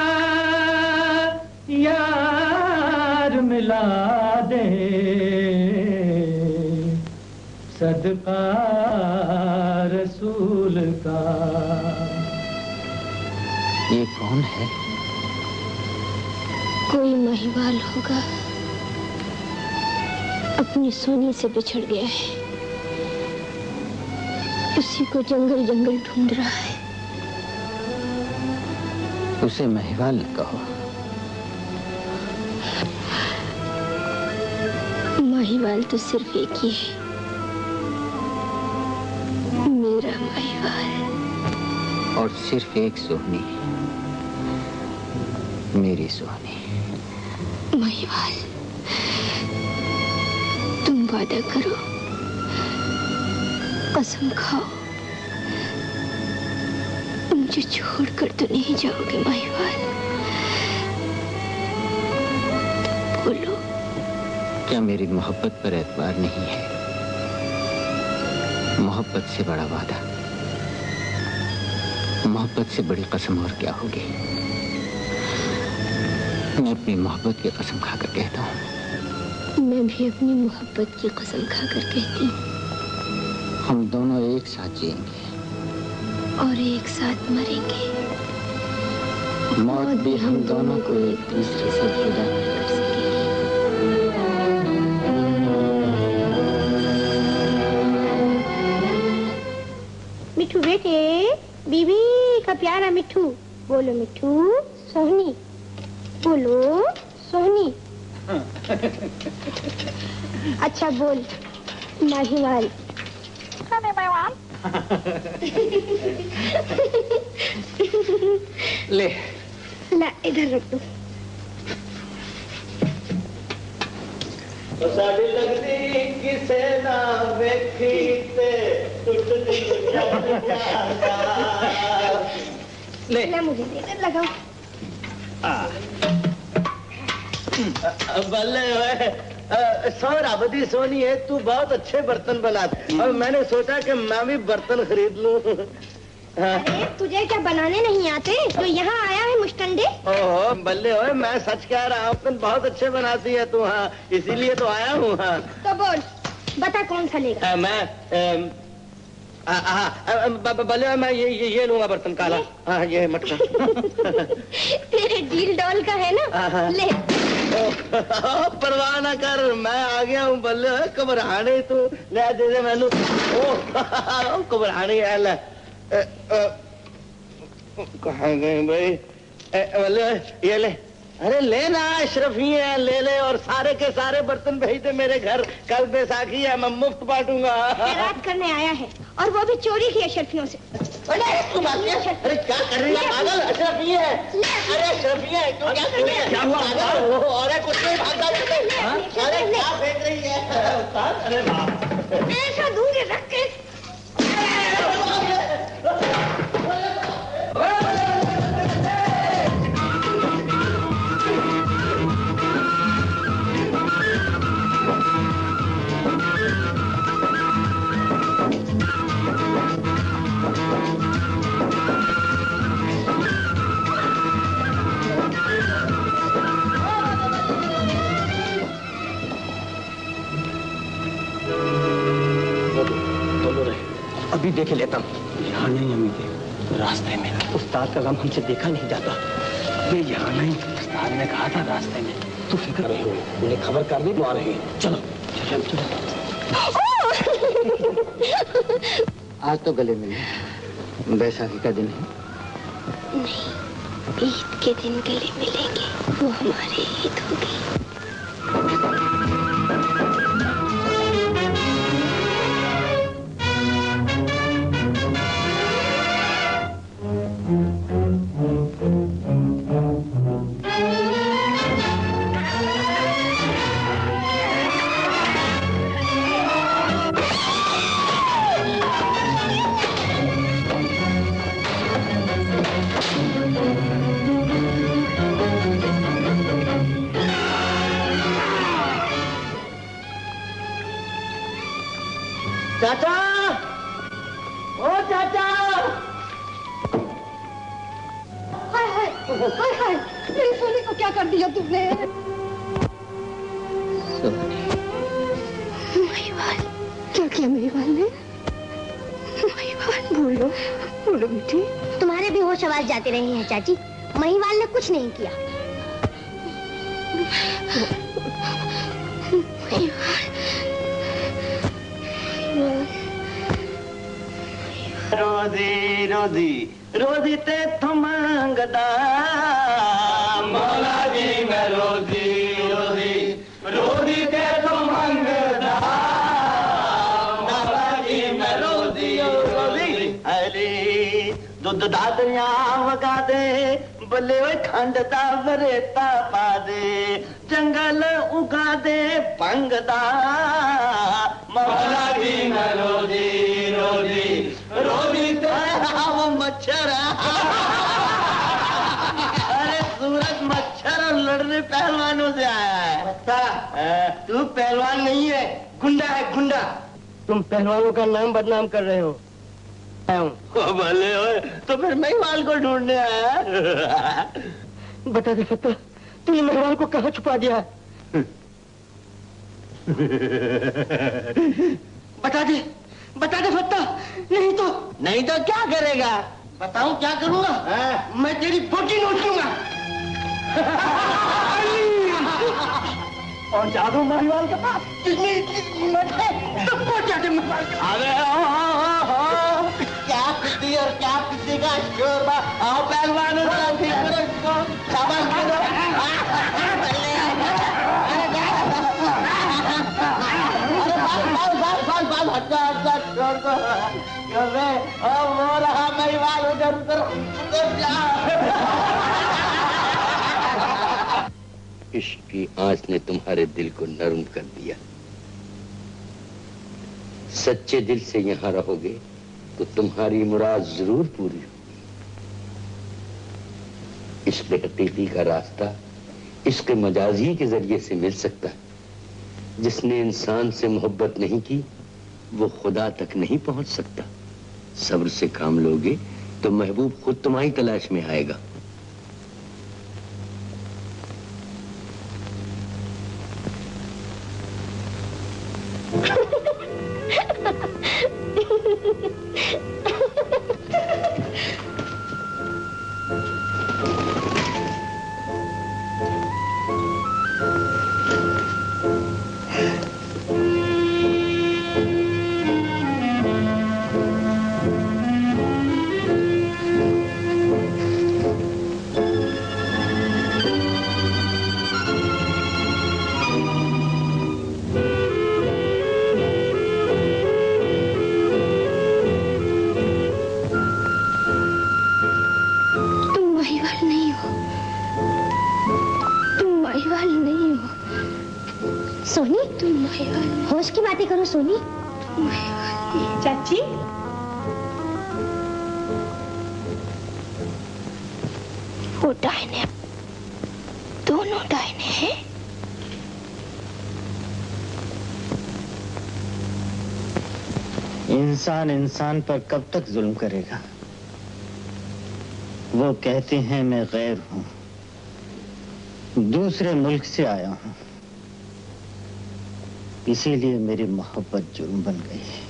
यार मिला दे, सदका रसूल का। ये कौन है? कोई महिवाल होगा, अपनी सोनी से बिछड़ गया है, उसी को जंगल जंगल ढूंढ रहा है। उसे महिवाल कहो। महिवाल तो सिर्फ एक ही है, मेरा महिवाल। और सिर्फ एक सोनी, मेरी सोनी। महिवाल, तुम वादा करो, कसम खाओ, मुझे छोड़कर तो नहीं जाओगे महिवाल? बोलो। क्या मेरी मोहब्बत पर एतबार नहीं है? मोहब्बत से बड़ा वादा, मोहब्बत से बड़ी कसम और क्या होगी? मैं अपनी मोहब्बत की कसम खाकर कहता हूँ। मैं भी अपनी मोहब्बत की कसम खाकर कहती हूँ। हम दोनों एक साथ जिएंगे और एक साथ मरेंगे। मौत भी हम दोनों को एक दूसरे से जुदा नहीं कर सकेगी। मिठू बेटे, बीबी का प्यारा मिठू, बोलो मिठू। सोहनी, बोलो सोहनी। अच्छा बोल महिवाल। ले ला, इधर रख दो। साड़ी लगती किसे ना वेखी ते टूट ले मुझे दे लगाओ। बल्ले सोरा बदी सोनी है, तू बहुत अच्छे बर्तन बनाती और मैंने सोचा कि मैं भी बर्तन खरीद लूं। अरे तुझे क्या बनाने नहीं आते तो यहाँ आया है मुश्तंडे? ओहो बल्ले ओए, मैं सच कह रहा हूँ, तुम बहुत अच्छे बनाती है तू। हाँ इसीलिए तो आया हूँ। हाँ तो बोल, बता कौन सा लेगा? मैं बल्ले मैं ये लूंगा बर्तन काला। हाँ ये मटका। तेरे डील डॉल का है ना, ले। परवाह ना कर, मैं आ गया हूँ बल्ले। घबराने तू ले दे मैनू। घबराने है ले। कहाँ गए भाई? बल्ले ये ले। अरे ले ना, अशरफी है, ले ले और सारे के सारे बर्तन भेज दे मेरे घर। कल बैसाखी है, मैं मुफ्त बांटूंगा। खैरात करने आया है और वो भी चोरी की अशरफियों से। अरे क्या कर रही है पागल? अशरफी है। अरे अशरफी है, क्यों क्या कर रही है? क्या हुआ? अरे कुछ नहीं, भागा। अरे क्या फेंक रही है? अरे बाप, ऐसा दूंगी रख के। अभी देखे लेता हूँ। यहाँ नहीं अम्मी के, रास्ते में। उस्ताद का गम हमसे देखा नहीं जाता। अबे यहाँ नहीं, उस्ताद ने कहा था रास्ते में। तू फिक्र नहीं हो, उन्हें खबर कर दी, वो आ रही है। चलो चलो चलो। आज तो गले मिले, बैसाखी का दिन है। नहीं, ईद के दिन गले मिलेंगे, वो हमारी ईद होगी। चाचा, ओ चाचा। हाय हाय हाय हाय, मेरी सोनी को क्या कर दिया तुमने? महिवाल, क्या किया महिवाल ने? महिवाल, बोलो बोलो बेटी। तुम्हारे भी होश आवाज जाते रहे हैं चाची। महिवाल ने कुछ नहीं किया। रोजी रोजी रोजी ते थमंगदा मौला जी, मैं रोजी रोजी रोजी ते थमंगदा मौला जी, मैं रोजी रोजी। अरे दुध दा दरिया वगा दे, बल्ले ओए खंड दा वरेता पा दे, जंगल उगा दे पंगदा मौला जी, मैं रोजी रोजी रोजी। वो मच्छर अरे सूरज मच्छर और लड़ने पहलवानों से आया है। बता, तू पहलवान नहीं है, गुंडा है गुंडा। तुम पहलवानों का नाम बदनाम कर रहे हो। भले हो तो फिर महिवाल को ढूंढने आया। बता दे फत्ता, तूने महिवाल को कहाँ छुपा दिया है? बता दे फत्ता, नहीं तो क्या करेगा? बताऊं क्या करूंगा? मैं तेरी बोटी नोच लूंगा। और जादू महिवाल के पास कितनी हिम्मत है तो पहुंच जाते महिवाल के। अरे क्या पिट्टी और क्या पिट्टी का शोरबा। आओ पहलवानों छोड़ दो। वो रहा महिवाल उधर उधर जा। इश्क की आंच ने तुम्हारे दिल को नरम कर दिया। सच्चे दिल से यहाँ रहोगे तो तुम्हारी मुराद जरूर पूरी होगी। इश्क हकीकी का रास्ता इश्क मजाजी के जरिए से मिल सकता है। जिसने इंसान से मोहब्बत नहीं की वो खुदा तक नहीं पहुंच सकता। सब्र से काम लोगे तो महबूब खुद तुम्हारी तलाश में आएगा। सोनी, चाची, वो डायने, दोनों डायने हैं। इंसान इंसान पर कब तक जुल्म करेगा? वो कहते हैं मैं गैर हूं, दूसरे मुल्क से आया हूं, इसीलिए मेरी मोहब्बत जुर्म बन गई है।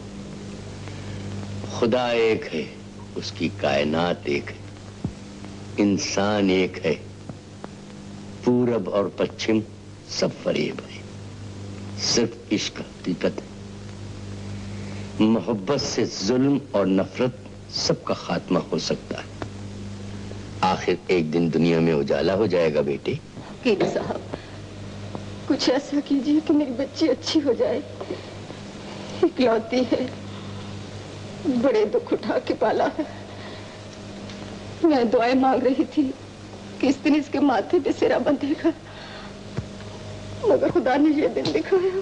खुदा एक है, उसकी कायनात एक है, इंसान एक है, पूरब और पश्चिम सब फरेब है। सिर्फ इश्क हकीकत है। मोहब्बत से जुल्म और नफरत सबका खात्मा हो सकता है। आखिर एक दिन दुनिया में उजाला हो जाएगा बेटे। वकील साहब, कुछ ऐसा कीजिए कि मेरी बच्ची अच्छी हो जाए। इकलौती है, बड़े दुख उठा के पाला है। मैं दुआएं मांग रही थी कि इस दिन इसके माथे पे सिरा बंधेगा, मगर खुदा ने ये दिन दिखाया।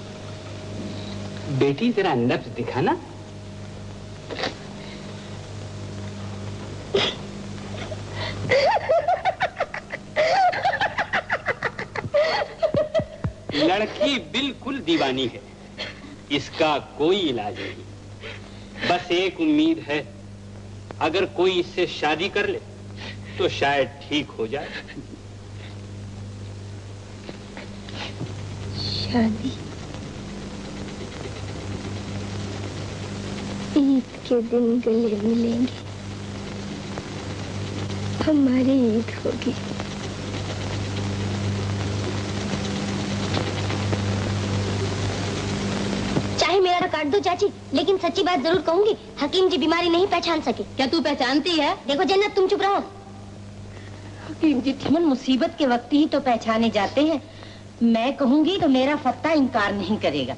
बेटी जरा नब्ज दिखाना। लड़की बिल्कुल दीवानी है, इसका कोई इलाज नहीं। बस एक उम्मीद है, अगर कोई इससे शादी कर ले तो शायद ठीक हो जाए। शादी? ईद के दिन गले मिलेंगे, हमारी ईद होगी। चाहे मेरा तो काट दो चाची, लेकिन सच्ची बात जरूर कहूंगी, हकीम जी बीमारी नहीं पहचान सके। क्या तू पहचानती है? देखो जन्नत, तुम चुप रहो। हकीम जी मुसीबत के वक्त ही तो पहचाने जाते हैं। मैं कहूंगी तो मेरा फत्ता इनकार नहीं करेगा।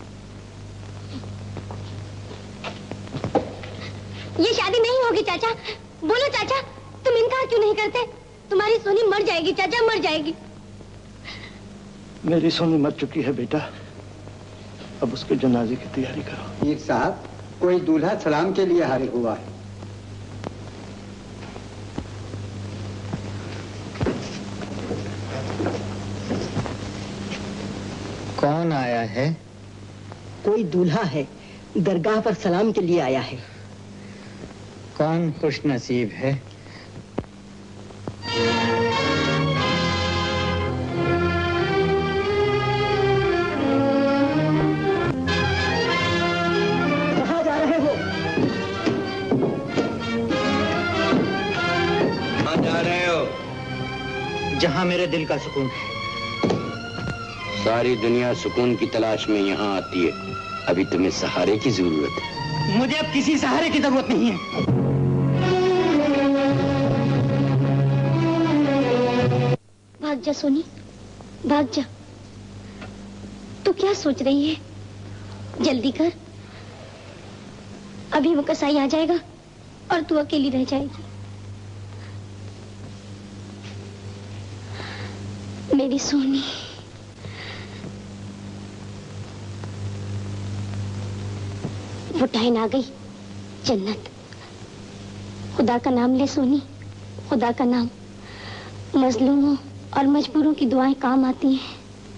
ये शादी नहीं होगी चाचा। बोलो चाचा, तुम इनकार क्यों नहीं करते? तुम्हारी सोनी मर जाएगी चाचा, मर जाएगी। मेरी सोनी मर चुकी है बेटा, अब उसके जनाजे की तैयारी करो। पीर साहब, कोई दूल्हा सलाम के लिए हाजिर हुआ है। कौन आया है? कोई दूल्हा है, दरगाह पर सलाम के लिए आया है। कौन खुश नसीब है? कहाँ जा रहे हो? कहाँ जा रहे हो? जहाँ मेरे दिल का सुकून है। सारी दुनिया सुकून की तलाश में यहाँ आती है, अभी तुम्हें सहारे की जरूरत है। मुझे अब किसी सहारे की जरूरत नहीं है। भाग जा सोनी, भाग जा। तू क्या सोच रही है? जल्दी कर, अभी वो कसाई आ जाएगा और तू अकेली रह जाएगी। मेरी सोनी। वो टाइम आ गई, जन्नत। खुदा का नाम ले सोनी, खुदा का नाम। मजलूमों और मजबूरों की दुआएं काम आती हैं।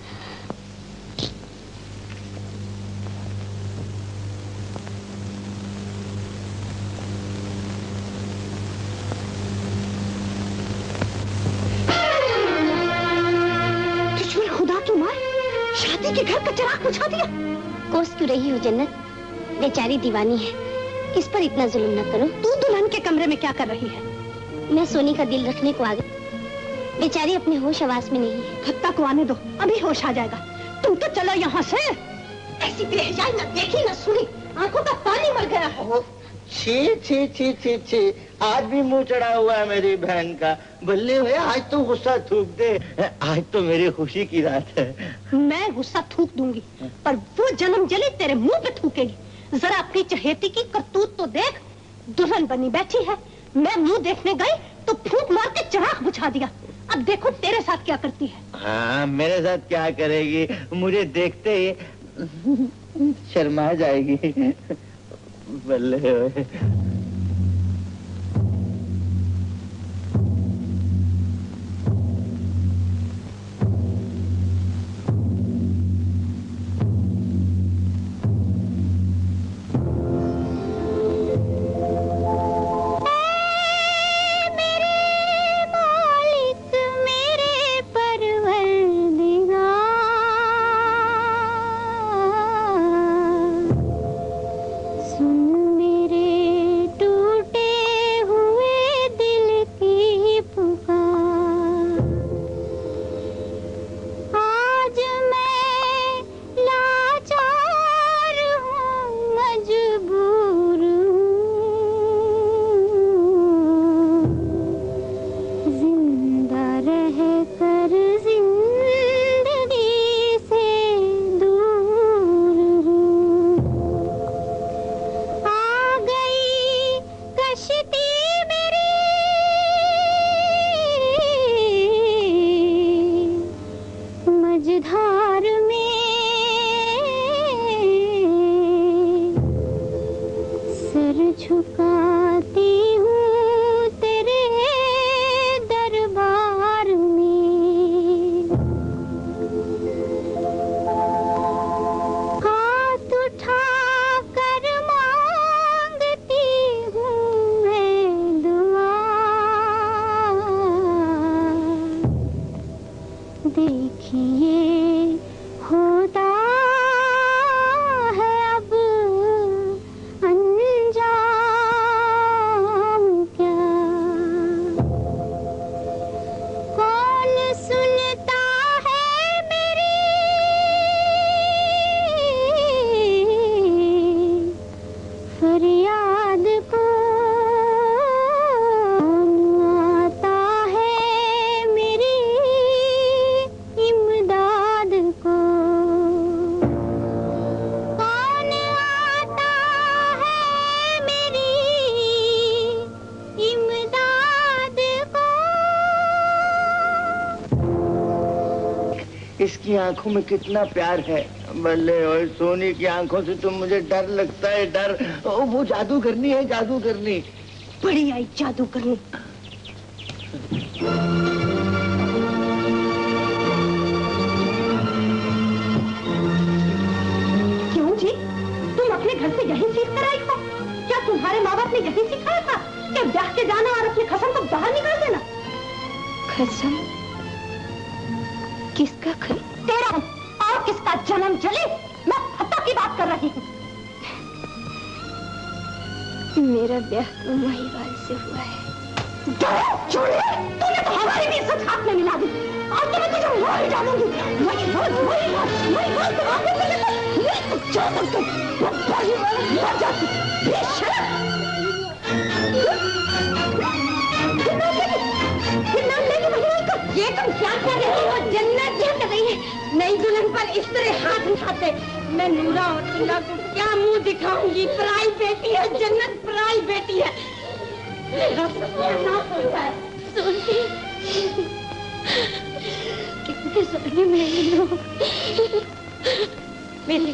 शादी के घर का चिराग बुझा दिया। कोस क्यों रही हो जन्नत? बेचारी दीवानी है, इस पर इतना जुल्म न करो। तू दुल्हन के कमरे में क्या कर रही है? मैं सोनी का दिल रखने को आ गई। बेचारी अपने होश आवास में नहीं है। फत्ता को आने दो, अभी होश आ जाएगा। तुम तो चलो यहाँ से। ऐसी बेहयाई न देखी न सुनी, आंखों का पानी मर गया है। छी छी छी छी छी, आज भी मुंह चढ़ा हुआ है मेरी बहन का। बल्ले हुए, आज तो गुस्सा थूक दे, आज तो मेरी खुशी की रात है। मैं गुस्सा थूक दूंगी, पर वो जन्म जली तेरे मुंह पे थूकेगी। जरा अपनी चहेती की करतूत तो देख। दुल्हन बनी बैठी है, मैं मुंह देखने गई तो फूंक मार के चिराग बुझा दिया। अब देखो तेरे साथ क्या करती है। हाँ, मेरे साथ क्या करेगी? मुझे देखते ही शर्मा जाएगी। बल्ले हुए। इसकी आंखों में कितना प्यार है। बल्ले और सोनी की आंखों से तो मुझे डर लगता है, डर। वो जादू करनी है, जादू करनी। बड़ी आई जादू करनी। क्यों जी, तुम अपने घर से यही सीख कर आई हो? क्या तुम्हारे माँ बाप ने यही सिखाया था कि ब्याह के जाना और अपनी कसम को बाहर निकाल देना? कसम? किसका तेरा और किसका जन्म जले? मैं फत्ता की बात कर रही हूँ। मेरा ब्याह तो महिवाल से हुआ है। तूने तो हमारी भी इज्जत हाथ में मिला दी। आज तो मैं तुझे मार डालूंगी। मर जाती। ये तुम क्या कर रही हो? जन्नत क्या कर रही है? नई दुल्हन पर इस तरह हाथ उठाते मैं नूरा और तुंगा को क्या मुंह दिखाऊंगी? पराई बेटी है जन्नत, पराई बेटी है। सपने में लो मेरी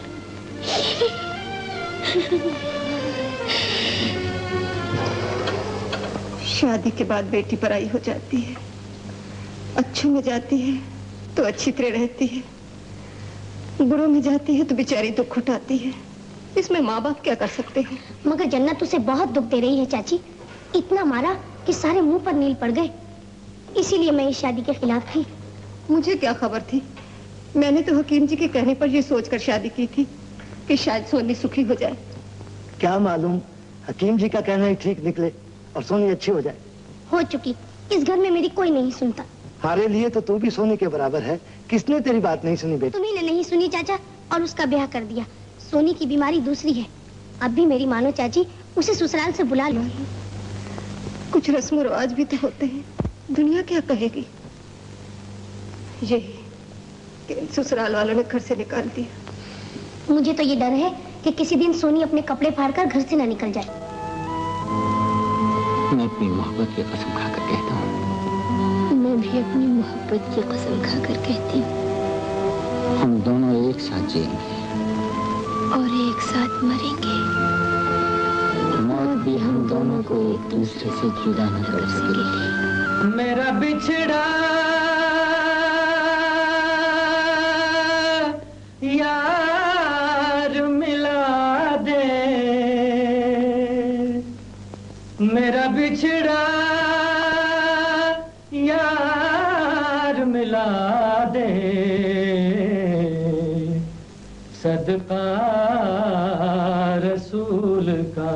शादी के बाद बेटी पराई हो जाती है, अच्छों में जाती है तो अच्छी तरह रहती है, बुरों में जाती है तो बेचारी दुख उठाती है। इसमें माँ बाप क्या कर सकते हैं? मगर जन्नत उसे बहुत दुख दे रही है चाची, इतना मारा कि सारे मुंह पर नील पड़ गए। इसीलिए मैं इस शादी के खिलाफ थी। मुझे क्या खबर थी? मैंने तो हकीम जी के कहने पर ये सोचकर शादी की थी कि शायद सोनी सुखी हो जाए। क्या मालूम, हकीम जी का कहना ही ठीक निकले और सोनी अच्छी हो जाए। हो चुकी, इस घर में मेरी कोई नहीं सुनता। हमारे लिए तो तू भी सोनी के बराबर है। किसने तेरी बात नहीं सुनी बेटी? तुम्ही ने नहीं सुनी चाचा, और उसका ब्याह कर दिया। सोनी की बीमारी दूसरी है। अब भी मेरी मानो चाची, उसे ससुराल से बुला लो। कुछ रस्म रिवाज भी तो होते हैं, दुनिया क्या कहेगी? यही कि ससुराल वालों ने घर से निकाल दिया। मुझे तो ये डर है कि किसी दिन सोनी अपने कपड़े फाड़कर घर से ना निकल जाए। मैं अपनी मोहब्बत की कसम खाकर कहता हूँ। मैं भी अपनी मोहब्बत की कसम खाकर कहती हूँ। हम दोनों एक साथ जिएंगे और एक साथ मरेंगे। मौत भी हम दोनों को एक दूसरे से जुदा न कर सकेगी। मेरा बिछड़ा यार मिला दे, मेरा बिछड़ा यार मिला दे, सदका रसूल का।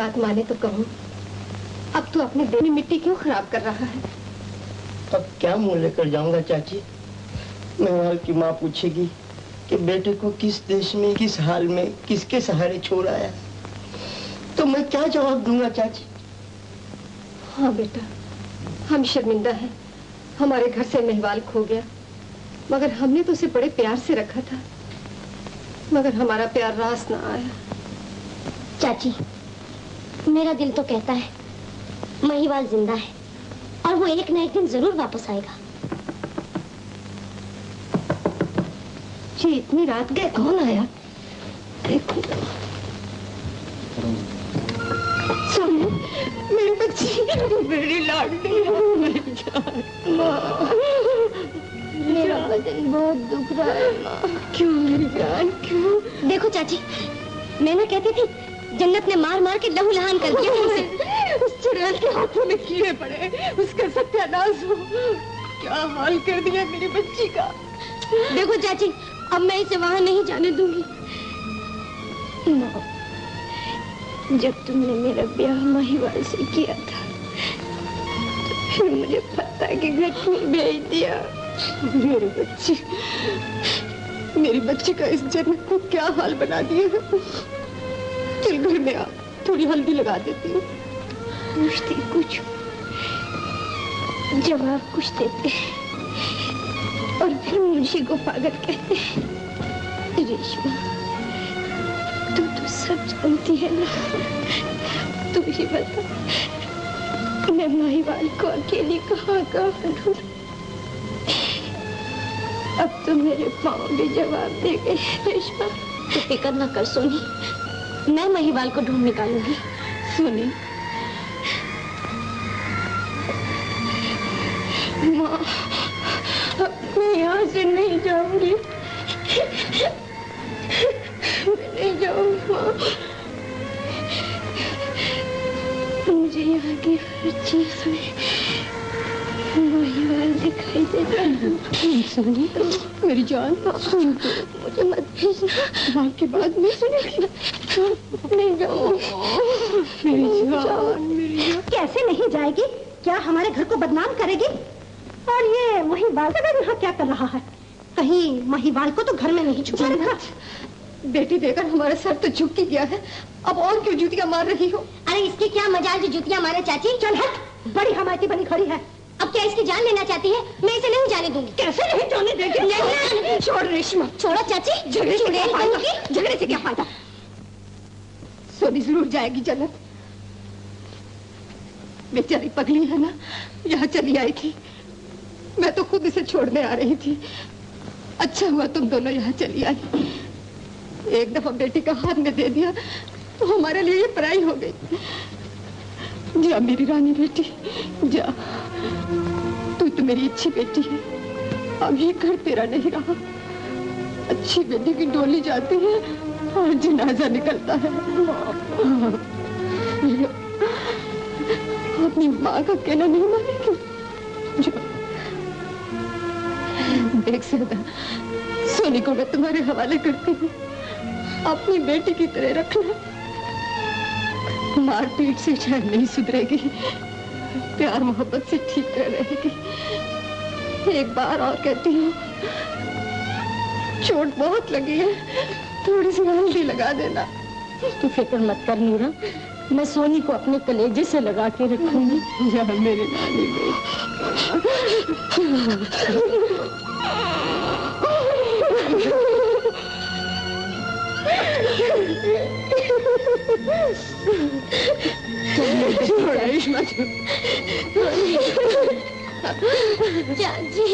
बात माने तो कहूँ, अब तू अपने देह में मिट्टी क्यों खराब कर रहा है? अब क्या मुंह लेकर जाऊंगा चाची? मेहवाल की माँ पूछेगी कि बेटे को किस देश में, किस हाल में, किसके सहारे छोड़ आया, तो मैं क्या जवाब दूंगा चाची? हाँ बेटा, हम शर्मिंदा हैं। हमारे घर से मेहवाल खो गया, मगर हमने तो उसे बड़े प्यार से रखा था, मगर हमारा प्यार रास ना आया। चाची, मेरा दिल तो कहता है महिवाल जिंदा है और वो एक न एक दिन जरूर वापस आएगा। जी इतनी रात गए, कौन आया? देखो सोनू, मेरी बच्ची, मेरी लाडली, मेरी जान। माँ, मेरा बदन बहुत दुख रहा है माँ। क्यों मेरी जान, क्यों? देखो चाची, मैं ना कहती थी जन्नत ने मार मार के लहू लहान कर दिया उसे। उस चुड़ैल के हाथों में कीड़े पड़े, उसका सत्यानाश हो। क्या हाल कर दिया मेरी बच्ची का। देखो चाची, अब मैं इसे वहां नहीं जाने दूंगी। माँ, जब तुमने मेरा ब्याह महिवाल से किया था, तो फिर मुझे पता कि घर में भेज दिया। मेरी बच्ची का इस जन्नत को क्या हाल बना दिया है। चल घर में आ, थोड़ी हल्दी लगा देती हूँ। पूछती कुछ, जवाब कुछ देते और फिर मुझे को पागल कहते हैं। रेशमा, तू तो सब जानती है ना, तू ही बता, मैं महिवाल को अकेली कहाँ ढूंढूं? अब तो मेरे पाँव भी जवाब दे गए। रेशमा, तू फिक्र न कर सोनी, मैं महिवाल को ढूंढ निकालूंगी। सोनी, माँ, मैं यहाँ से नहीं जाऊंगी। मैं नहीं जाऊंगी माँ। मुझे यहाँ की हर चीज में महिवाल दिखाई देता है। सोनी, मेरी जान, मुझे मत भेजना। माँ की बात नहीं सुनेगी। नहीं जाऊंगी। मेरी जान, मेरी जान। कैसे नहीं जाएगी? क्या हमारे घर को बदनाम करेगी? और ये महिवाल यहाँ क्या कर रहा है? कहीं महिवाल को तो घर में नहीं छुपाएगा? बेटी देकर हमारा सर तो झुक ही गया है, अब और क्यों जूतियां मार रही हो? अरे इसकी क्या मजाल जो जूतियां मारे चाची? चल हट, बड़ी हमायती बनी खड़ी है। अब क्या इसकी जान लेना चाहती है? मैं इसे नहीं जाने दूंगी। कैसे नहीं जाने देगी? नहीं, छोड़ रेशमा, छोड़ो चाची। झगड़े से क्या फायदा? सोनी जरूर जाएगी जन्नत। बेचारी पगली है ना, यहाँ चली आई थी। मैं तो खुद इसे छोड़ने आ रही थी। अच्छा हुआ तुम दोनों यहाँ चली आई। एक दफा बेटी का हाथ में दे दिया तो हमारे लिए ये पराई हो गई। जा मेरी रानी बेटी, जा। तू तो मेरी अच्छी बेटी है, अब ये घर तेरा नहीं रहा। अच्छी बेटी की डोली जाती है और जनाजा निकलता है। अपनी माँ का कहना नहीं मानेगी। देख सदा, सोनी को मैं तुम्हारे हवाले करती हूँ। अपनी बेटी की तरह रखना। मारपीट से शायद नहीं सुधरेगी, प्यार मोहब्बत से ठीक रहेगी। एक बार और कहती हूँ, चोट बहुत लगी है, थोड़ी सी हल्दी लगा देना। तू फिक्र मत कर मीरा, मैं सोनी को अपने कलेजे से लगा के रखूंगी। जा मेरे नानी चाची,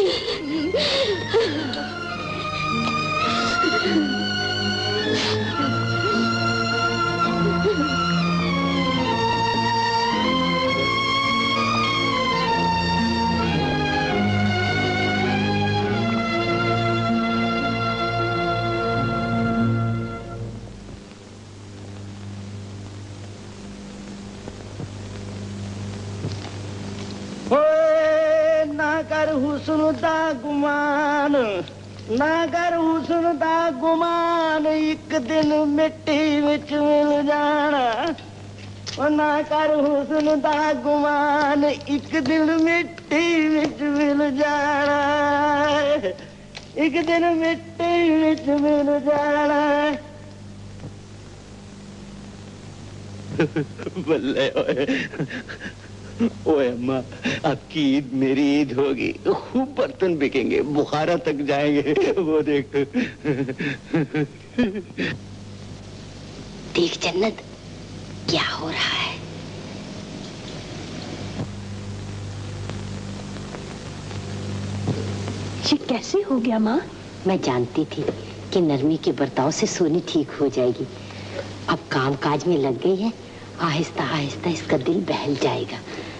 हुस्न दा गुमान, ना कर हुस्न दा गुमान, एक दिन मिट्टी विच मिल जाना। ना कर हुस्न दा गुमान, एक दिन मिट्टी विच मिल जाना, एक दिन मिट्टी विच मिल जाना। बल्ले ओए अम्मा, आपकी ईद मेरी ईद होगी, खूब बर्तन बिकेंगे, बुखारा तक जाएंगे। वो देख देख जन्नत क्या हो रहा है। ये कैसे हो गया माँ? मैं जानती थी कि नरमी के बर्ताव से सोनी ठीक हो जाएगी। अब काम काज में लग गई है, आहिस्ता आहिस्ता इसका दिल बहल जाएगा।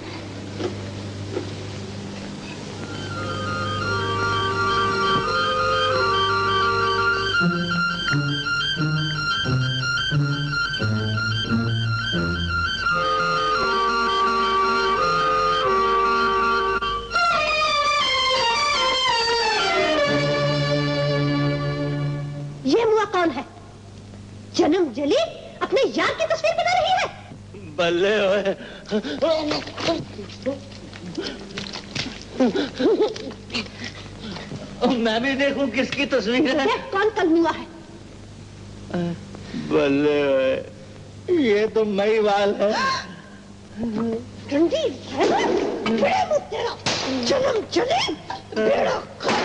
ये मुआ कौन है? जन्म जली अपने यार की तस्वीर बना रही है। बल्ले ओए। मैं भी देखूं किसकी तस्वीर है। कौन कल हुआ है? बल्ले ओए, ये तो मई वाल है। गंदी तेरा जन्म जली बेड़ा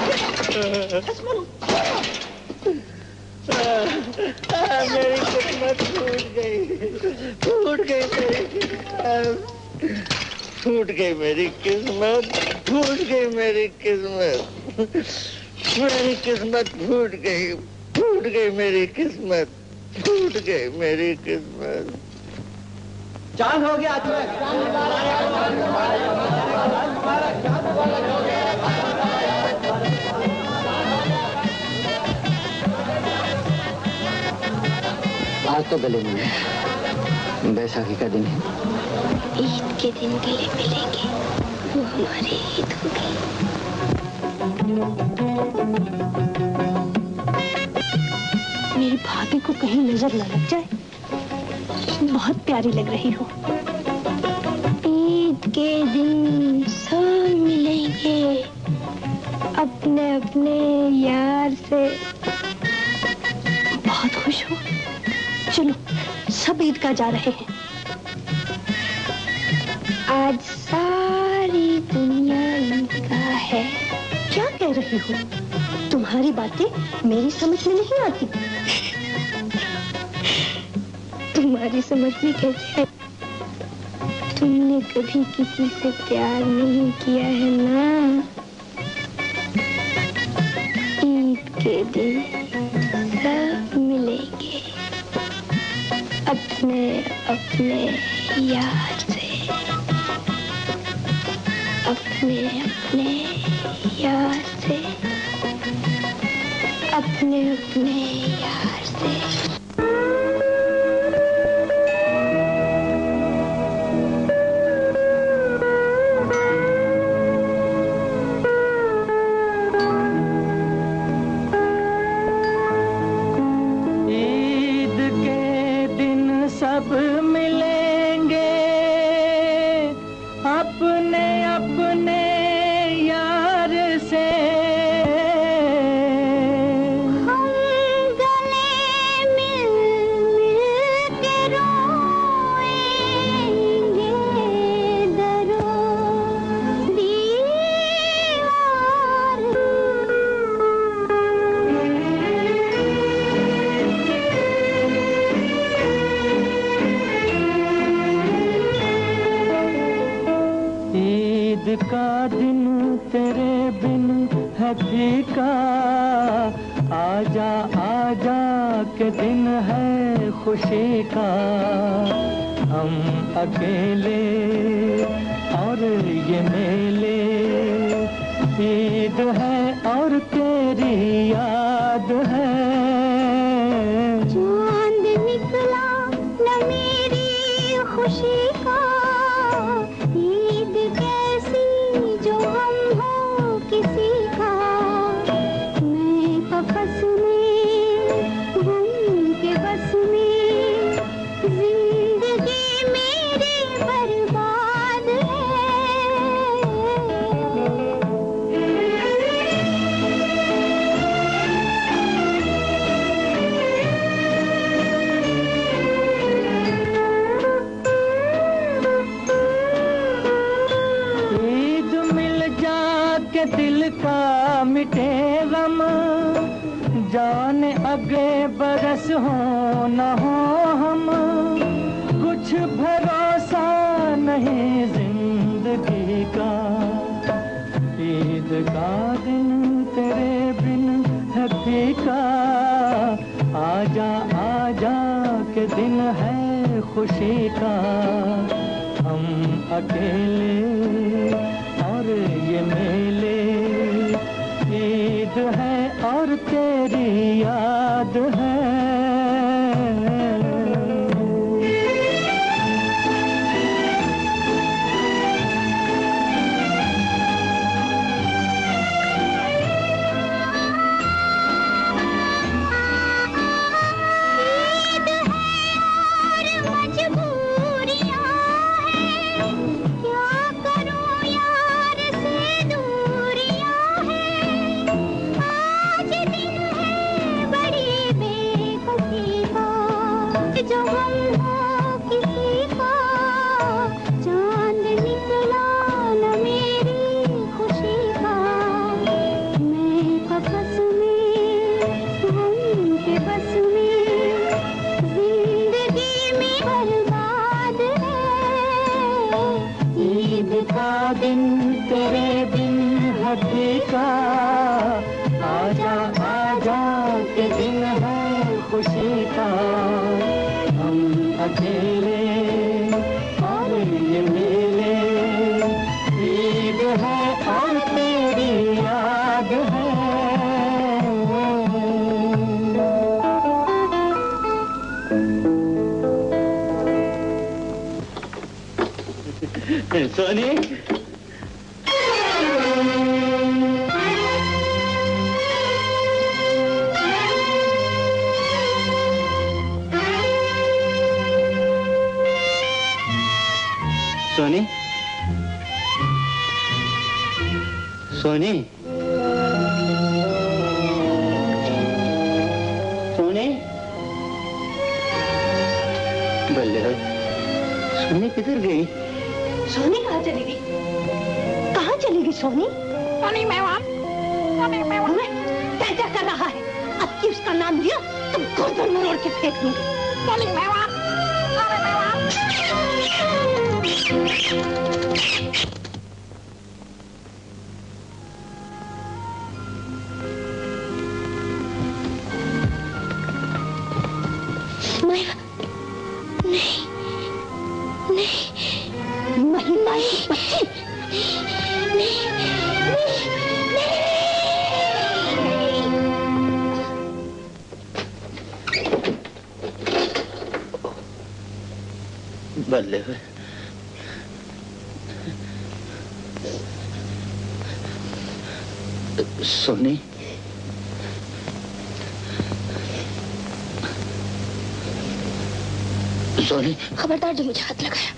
मेरी किस्मत टूट गई, टूट गई मेरी किस्मत, टूट गई मेरी किस्मत, टूट गई मेरी किस्मत, मेरी किस्मत टूट गई, टूट गई मेरी किस्मत, टूट गई मेरी किस्मत। चांद हो गया आज तो गले मिले, बैसाखी का दिन है। ईद के दिन गले मिलेंगे, वो हमारी ईद होगी। मेरी भाभी को कहीं नजर न लग जाए, बहुत प्यारी लग रही हो। ईद के दिन सब मिलेंगे अपने अपने यार से। बहुत खुश हो? चलो सब ईद का जा रहे हैं। आज सारी दुनिया ईद का है। क्या कह रही हो? तुम्हारी बातें मेरी समझ में नहीं आती। तुम्हारी समझ में कैसे है? तुमने कभी किसी से प्यार नहीं किया है ना। ईद के दिन सब मिलेंगे अपने अपने यार से, अपने अपने यार से, अपने अपने यार से। सब मिलेंगे अपने अपने यार से। हम गले मिल मिल के रोएंगे दरो दीवार। ईद का दिन तेरे बिन है फीका, आजा आजा के दिन है खुशी का। हम अकेले और ये मेले, ईद है और तेरी याद है। चांद निकला न मेरी खुशी का, ईद कैसी जो हम हो किसी का। मैं कफस में गुम के बस में, जिंदगी में के दिल का मिटे गम, जाने अगले बरस हो न हो हम, कुछ भरोसा नहीं जिंदगी का। ईद का दिन तेरे बिन है फीका, आजा आजा के दिन है खुशी का। हम अकेले और ये मेले, ईद है और तेरी याद है। आजा आजा के दिन है खुशी का। हम अकेले और ये मेले, ईद है और तेरी याद है। सोनी सोनी सोनी सोनी बल्ले सोनी किधर गई? सोनी कहाँ चली गई? कहाँ चली गई सोनी? सोनी मेवान, सोनी मेवान। क्या क्या कर रहा है? अब की उसका नाम लिया तो गर्दन में उड़ के फेंक दूंगी। सोनी मेवान, सोनी मेवान। बल्ले हुए सोनी सोनी खबरदार जो मुझे हाथ लगाया।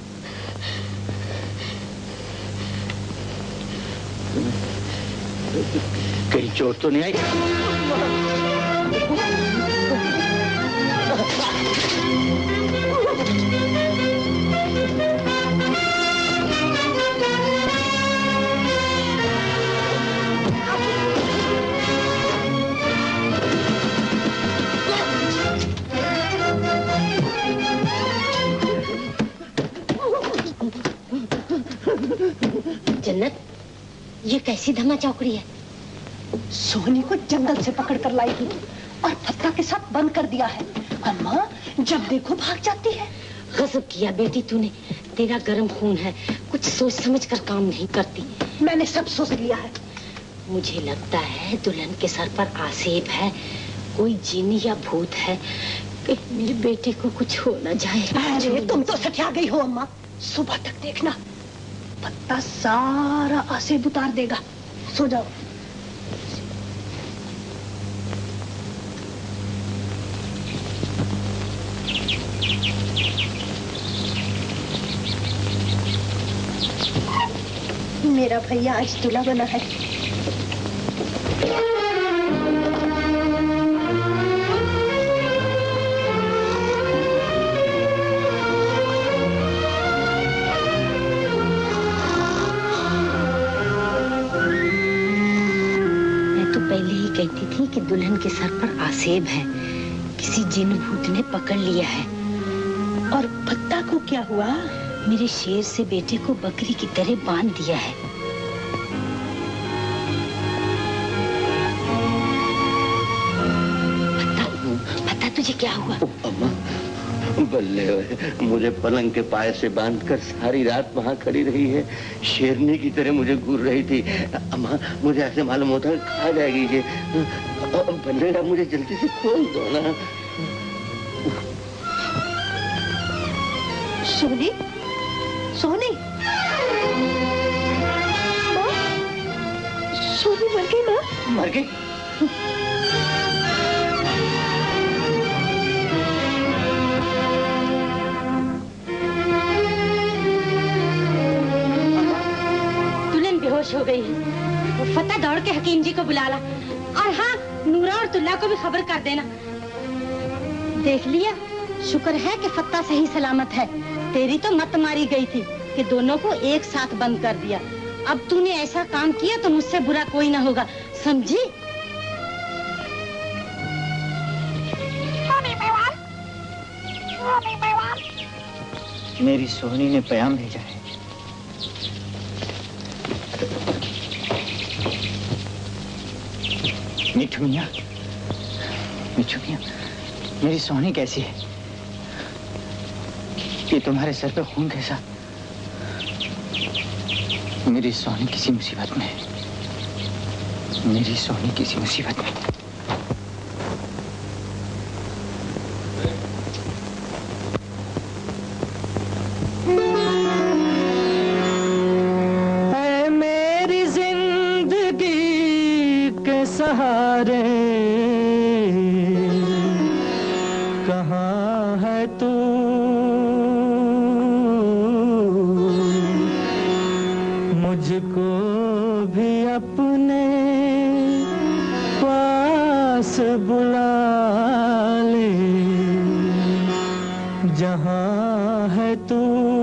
कहीं चोट तो नहीं आई? जन्नत, ये कैसी धमा चौकड़ी है? सोनी को जंगल से पकड़ कर लाई थी और फत्ता के साथ बंद कर दिया है। अम्मा जब देखो भाग जाती है। गजब किया बेटी तूने, तेरा गर्म खून है, कुछ सोच समझ कर काम नहीं करती। मैंने सब सोच लिया है। मुझे लगता है दुल्हन के सर पर आसेब है, कोई जीनी या भूत है, कहीं मेरे बेटे को कुछ हो न जाए। अरे तुम तो सठिया गई हो अम्मा, सुबह तक देखना पत्ता सारा आसेब उतार देगा। सो जाओ। मेरा भैया आज दूल्हा बना है। कहती थी कि दुल्हन के सर पर आसेब है, किसी जिन भूत ने पकड़ लिया है। और फत्ता को क्या हुआ? मेरे शेर से बेटे को बकरी की तरह बांध दिया है। फत्ता तुझे क्या हुआ? अम्मा, बल्ले मुझे पलंग के पाए से बांधकर सारी रात वहाँ खड़ी रही है, शेरनी की तरह मुझे घूर रही थी। अम्मा, मुझे ऐसे मालूम होता है खा जाएगी ये। बल्ले मुझे जल्दी से खोल दो ना। सोनी, सोनी, सोनी मर गई माँ? मर गई? दुल्हन बेहोश हो गई है। फत्ता दौड़ के हकीम जी को बुला ला, और हाँ, नूरा और तुल्ला को भी खबर कर देना। देख लिया, शुक्र है कि फत्ता सही सलामत है। तेरी तो मत मारी गई थी कि दोनों को एक साथ बंद कर दिया। अब तूने ऐसा काम किया तो मुझसे बुरा कोई ना होगा, समझी? मेरी सोहनी ने प्याम भेजा है। मिठू मियां, मिठू मियां, मेरी सोहनी कैसी है? ये तुम्हारे सर पे खून कैसा? मेरी सोहनी किसी मुसीबत में है। मेरी सोहनी किसी मुसीबत में। ऐ मेरी जिंदगी के सहारे कहाँ है तू? मुझको भी अपने पास बुला ले, जहाँ है तू।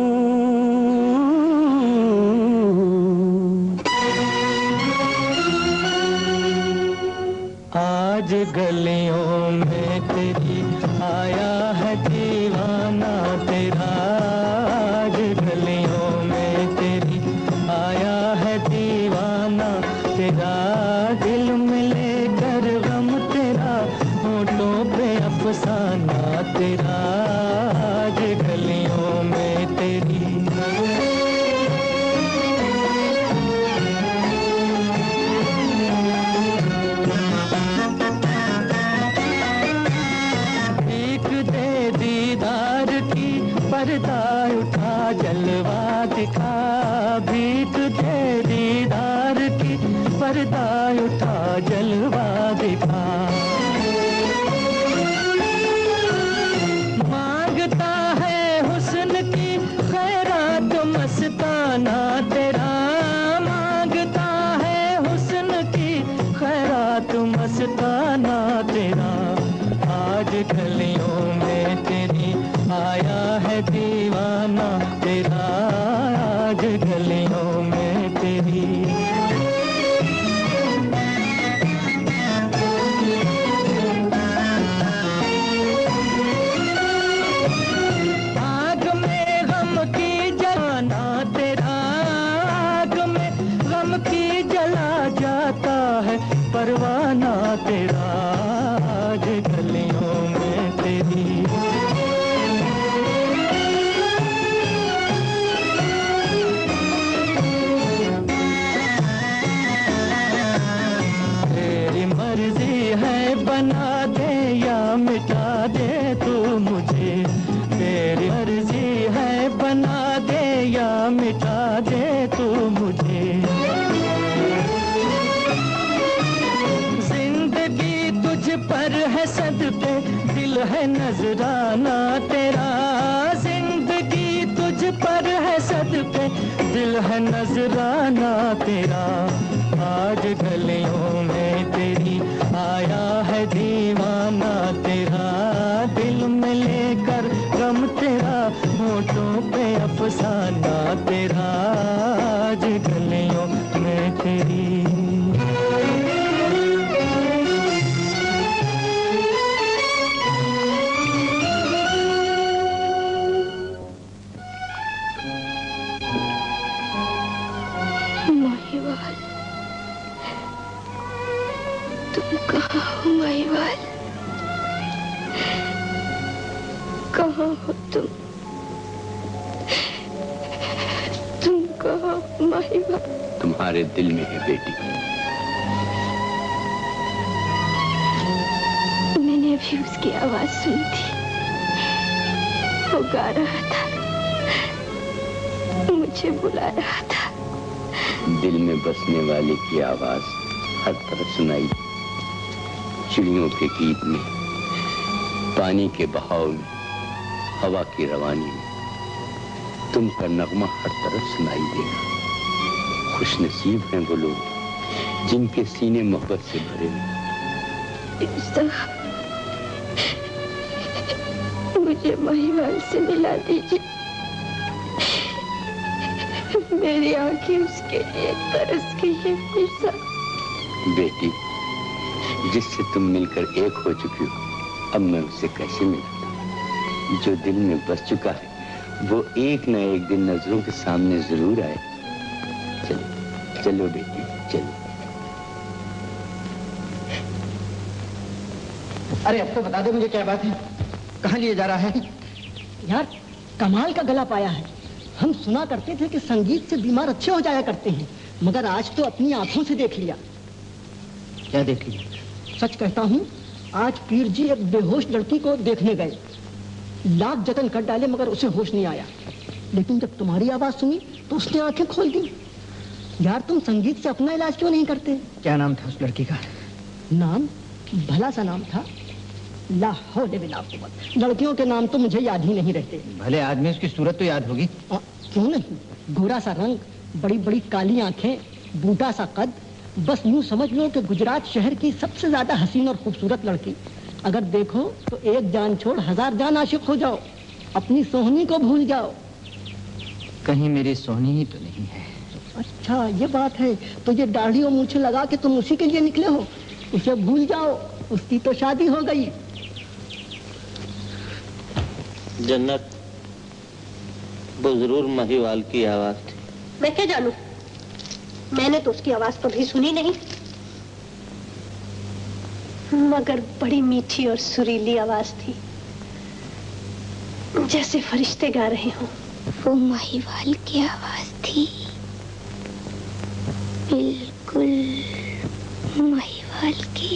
आज गलियों में तेरी आया है दीवाना तेरा। आज गलियों में तेरी आया है दीवाना तेरा। दिल में लेकर गम तेरा, होठों पे अफसाना तेरा। आज गलियों में तेरी पर्दा उठा जलवा दिखा। भीख दे दीदार की, पर्दा उठा जलवा दिखा। मांगता है हुस्न की खैरात मस्ताना तेरा। मांगता है हुस्न की खैरात मस्ताना तेरा। आज गलियों में तेरी आया है दीवाना तेरा। आज गलियों में तेरी आग में गम की जलाना तेरा। आग में गम की जला जाता है परवाना तेरा। आज गलियों में तेरी मर्जी है बना दे या मिटा दे तू मुझे। तेरी मर्जी है बना दे या मिटा दे तू मुझे। जिंदगी तुझ पर है सदके, दिल है नजराना तेरा। जिंदगी तुझ पर है सदके, दिल है नजराना तेरा। आज गलियों में तेरी आया है दीवाना तेरा। दिल में लेकर गम तेरा, होठों पे अफसाना तेरा। आज गलियों में तेरी महिवाल, तुम कहाँ हो महिवाल? कहाँ हो तुम? तुम कहाँ हो महिवाल? तुम्हारे दिल में है बेटी। मैंने अभी उसकी आवाज सुनी थी, वो गा रहा था, मुझे बुला रहा था। दिल में बसने वाले की आवाज हर तरफ सुनाई, चिड़ियों के गीत में, पानी के बहाव में, हवा की रवानी में, तुमका नगमा हर तरफ सुनाई देगा। खुशनसीब हैं वो लोग जिनके सीने मोहब्बत से भरे हैं। मुझे महिवाल से मिला दीजिए, मेरी आंखें उसके लिए तरस गई है। मिर्जा बेटी, जिससे तुम मिलकर एक हो चुकी हो, अब मैं उससे कैसे मिलूं? जो दिल में बस चुका है वो एक न एक दिन नजरों के सामने जरूर आए। चलो चलो बेटी, चलो। अरे अब तो बता दे मुझे क्या बात है, कहाँ लिए जा रहा है? यार कमाल का गला पाया है। हम सुना करते थे कि संगीत से बीमार अच्छे हो जाया करते हैं, मगर आज तो अपनी आंखों से देख लिया। क्या देख लिया? सच कहता हूँ, आज पीर जी एक बेहोश लड़की को देखने गए, लाख जतन कर डाले मगर उसे होश नहीं आया। लेकिन जब तुम्हारी आवाज सुनी तो उसने आंखें खोल दी। यार तुम संगीत से अपना इलाज क्यों नहीं करते? क्या नाम था उस लड़की का? नाम भला सा नाम था, ला हौले बिला कुव्वत। लड़कियों के नाम तो मुझे याद ही नहीं रहते। भले आदमी, उसकी सूरत तो याद होगी। क्यों नहीं, गोरा सा रंग, बड़ी बड़ी काली आंखें, बूढ़ा सा कद, बस यूं समझ लो कि गुजरात शहर की सबसे ज्यादा हसीन और खूबसूरत लड़की। अगर देखो तो एक जान छोड़ 1000 जान आशिक हो जाओ, अपनी सोहनी को भूल जाओ। कहीं मेरी सोहनी ही तो नहीं है। अच्छा ये बात है, तो ये दाढ़ी और मूछें लगा के तुम उसी के लिए निकले हो? उसे भूल जाओ, उसकी तो शादी हो गई। जन्नत, वो जरूर महिवाल की आवाज थी। मैं क्या जानूं, मैंने तो उसकी आवाज कभी सुनी नहीं, मगर बड़ी मीठी और सुरीली आवाज थी, जैसे फरिश्ते गा रहे हो। वो महिवाल की आवाज थी, बिल्कुल महिवाल की।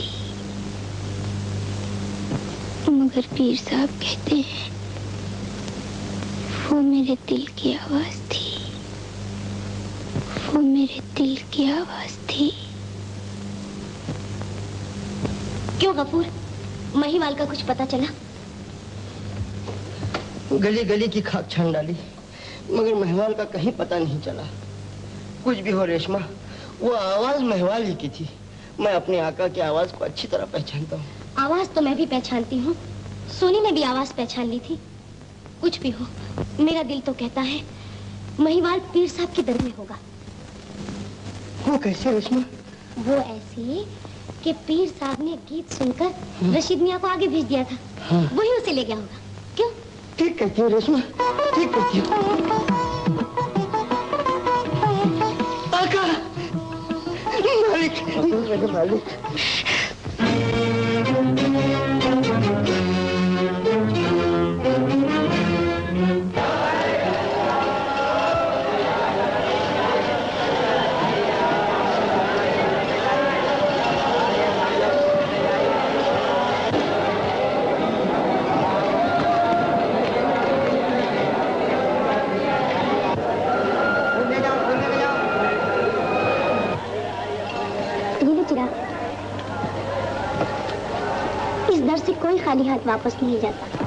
मगर पीर साहब कहते हैं वो मेरे दिल की आवाज थी, वो मेरे दिल की आवाज थी। क्यों गफूर, महिवाल का कुछ पता चला? गली गली की खाक छान डाली, मगर महिवाल का कहीं पता नहीं चला। कुछ भी हो रेशमा, वो आवाज महिवाल ही की थी। मैं अपने आका की आवाज को अच्छी तरह पहचानता हूँ। आवाज तो मैं भी पहचानती हूँ, सोनी ने भी आवाज पहचान ली थी। कुछ भी हो, मेरा दिल तो कहता है महिवाल पीर साहब के दर में होगा। वो कैसे रेशमा? वो ऐसे कि पीर साहब ने गीत सुनकर रशीद मियाँ को आगे भेज दिया था। हाँ। वही उसे ले गया होगा। क्यों? ठीक कहती हो रेशमा, ठीक कहती हो। आका, मालिक, मेरे मालिक। इस दर से कोई खाली हाथ वापस नहीं जाता।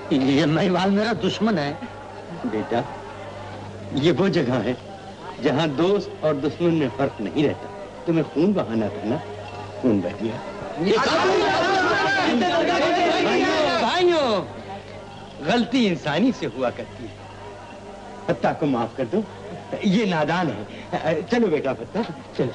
ये महिवाल मेरा दुश्मन है। बेटा, ये वो जगह है जहाँ दोस्त और दुश्मन में फर्क नहीं रहता। तुम्हें खून बहाना था ना, खून बह गया। भाइयों, गलती इंसानी से हुआ करती है। फत्ता को माफ कर दो, ये नादान है। चलो बेटा फत्ता, चलो।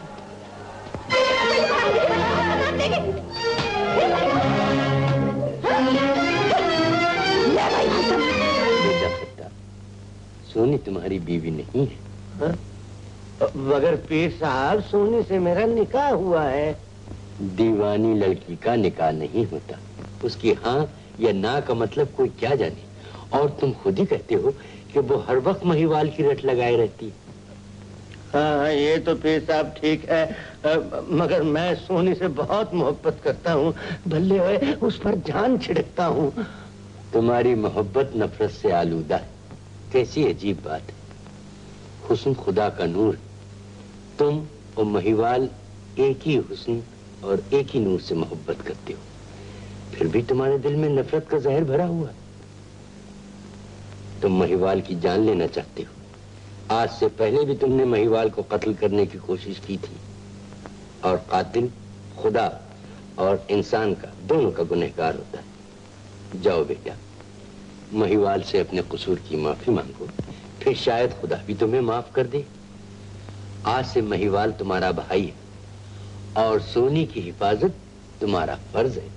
बेटा फत्ता, सोनी तुम्हारी बीवी नहीं है। हाँ? मगर पीर साहब, सोनी से मेरा निकाह हुआ है। दीवानी लड़की का निकाह नहीं होता। उसकी हाँ या ना का मतलब कोई क्या जाने। और तुम खुद ही कहते हो कि वो हर वक्त महिवाल की रट लगाए रहती। हाँ, ये तो पीर साहब ठीक है, मगर मैं सोनी से बहुत मोहब्बत करता हूँ। भले हुए उस पर जान छिड़कता हूँ। तुम्हारी मोहब्बत नफरत से आलूदा है। कैसी अजीब बात है। हुस्न खुदा का नूर, तुम और महिवाल एक ही हुस्न और एक ही नूर से मोहब्बत करते हो, फिर भी तुम्हारे दिल में नफरत का जहर भरा हुआ है। तुम महिवाल की जान लेना चाहते हो। आज से पहले भी तुमने महिवाल को कत्ल करने की कोशिश की थी, और कातिल खुदा और इंसान का दोनों का गुनहगार होता है। जाओ बेटा, महिवाल से अपने कसूर की माफी मांगो, फिर शायद खुदा भी तुम्हें माफ कर दे। आज से महिवाल तुम्हारा भाई है और सोनी की हिफाजत तुम्हारा फर्ज है।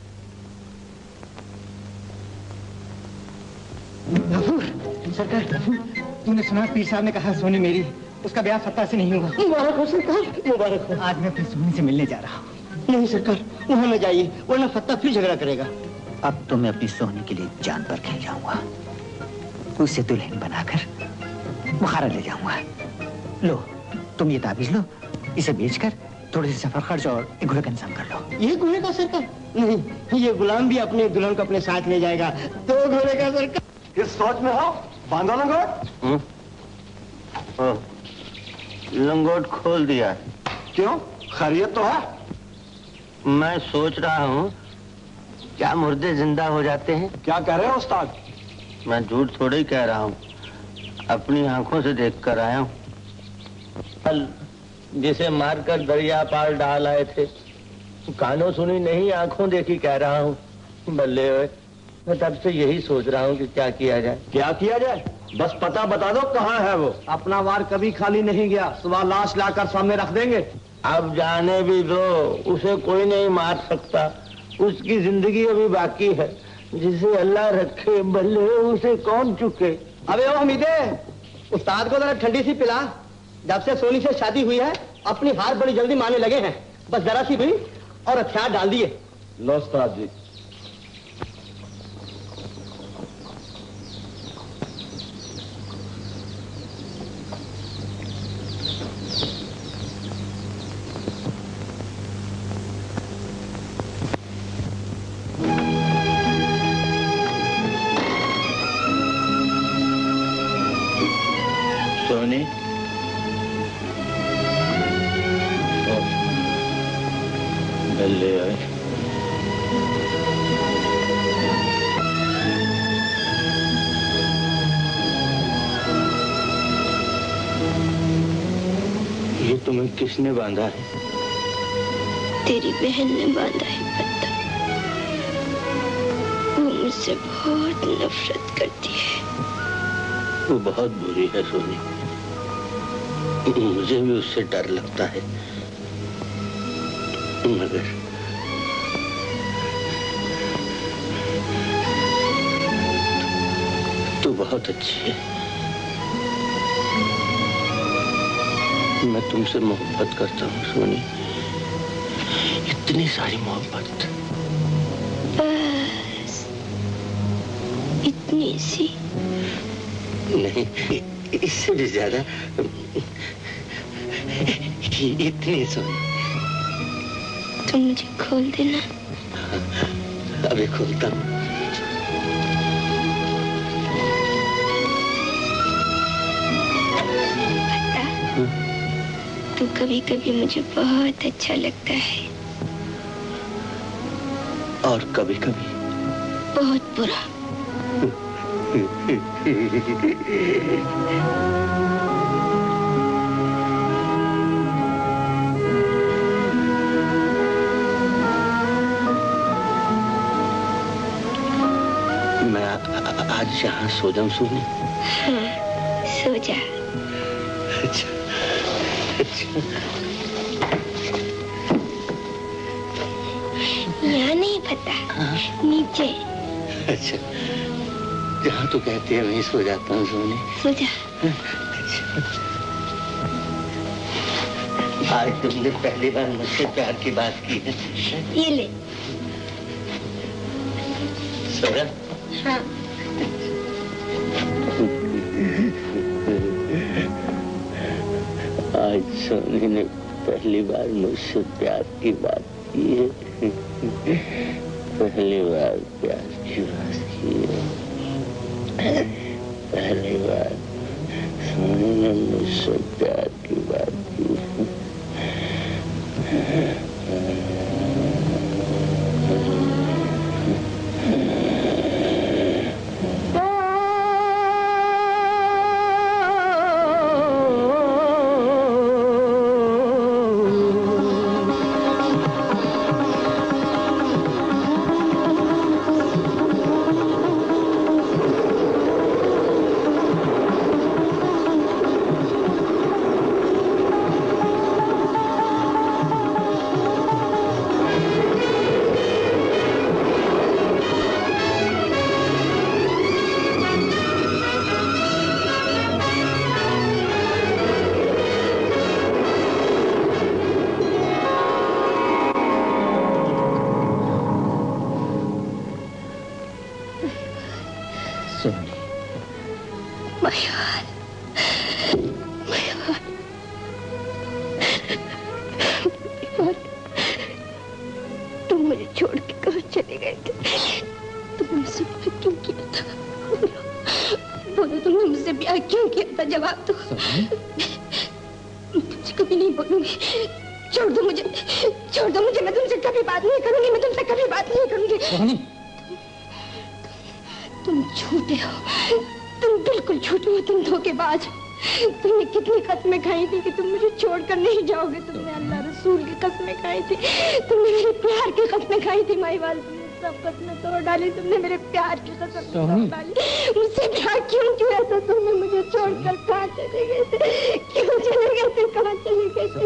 गफूर, सरकार, तूने सुना पीर साहब ने कहा सोनी मेरी, उसका ब्याह फत्ता से नहीं हुआ। मुबारक हो सरकार, मुबारक हो। आज मैं अपनी सोनी से मिलने जा रहा हूँ। नहीं सरकार, वहाँ न जाइए, वरना फत्ता फिर झगड़ा करेगा। अब तो मैं अपनी सोनी के लिए जान पर खेल जाऊंगा। उसे दुल्हन बनाकर बुखारा ले जाऊंगा। लो, तुम ये ताबीज लो, इसे बेचकर थोड़े से सफर खर्च और एक घोड़े का इंतजाम कर लो। ये घोड़े का सरकार? नहीं, ये गुलाम भी अपने दुल्हन को अपने साथ ले जाएगा। तो घोड़े का सरकार। किस सोच में हो? बांधो लंगोट। लंगोट खोल दिया। क्यों? खैरियत तो है? मैं सोच रहा हूँ, क्या मुर्दे जिंदा हो जाते हैं? क्या कह रहे हो उस्ताद? मैं झूठ थोड़ा ही कह रहा हूँ, अपनी आंखों से देख कर आया हूँ। कल जिसे मारकर दरिया पार डाल आए थे, कानों सुनी नहीं आंखों देखी कह रहा हूँ। बल्ले हुए, मैं तब से यही सोच रहा हूँ कि क्या किया जाए। क्या किया जाए? बस पता बता दो कहाँ है वो। अपना वार कभी खाली नहीं गया, सुबह लाश लाकर सामने रख देंगे। अब जाने भी दो, उसे कोई नहीं मार सकता। उसकी जिंदगी अभी बाकी है। जिसे अल्लाह रखे, बल्ले उसे कौन चुके। अबे ओ हमीदे, उस्ताद को जरा ठंडी सी पिला। जब से सोनी से शादी हुई है, अपनी हार बड़ी जल्दी मारने लगे हैं। बस जरा सी हुई और हथियार डाल दिए। लो उस्ताद जी। सोनी, बल्ले आए। ये तुम्हें किसने बांधा है? तेरी बहन ने बांधा है पत्ता। वो मुझसे बहुत नफरत करती है। वो बहुत बुरी है सोनी, मुझे भी उससे डर लगता है, मगर तू बहुत अच्छी है। मैं तुमसे मोहब्बत करता हूँ सोनी, इतनी सारी मोहब्बत। बस इतनी सी? नहीं, इससे भी ज्यादा। इतनी सोनी। तुम मुझे खोल देना। अभी खोलता हूँ। पता, तू कभी कभी मुझे बहुत अच्छा लगता है, और कभी कभी बहुत बुरा। मैं आज यहाँ सो जाऊं सोनी? हाँ, सो जा। अच्छा, अच्छा। यहाँ नहीं पता, नीचे। अच्छा, जहाँ तो कहती है वहीं सो जाता हूँ सोनी। सो जा। अच्छा। आज तुमने पहली बार मुझसे प्यार की बात की है। ये ले। सो जा। हाँ। आज सोनी ने पहली बार मुझसे प्यार की बात की है। पहली बार प्यार की बात की है। पहली बार सोनी ने मुझसे प्यार की बात की है। तुमने मेरे प्यार की कसम तोड़ डाली। मुझसे प्यार क्यों किया था तुमने? मुझे छोड़कर कहाँ चले गए थे? क्यों चले गए थे? कहाँ चले गए थे?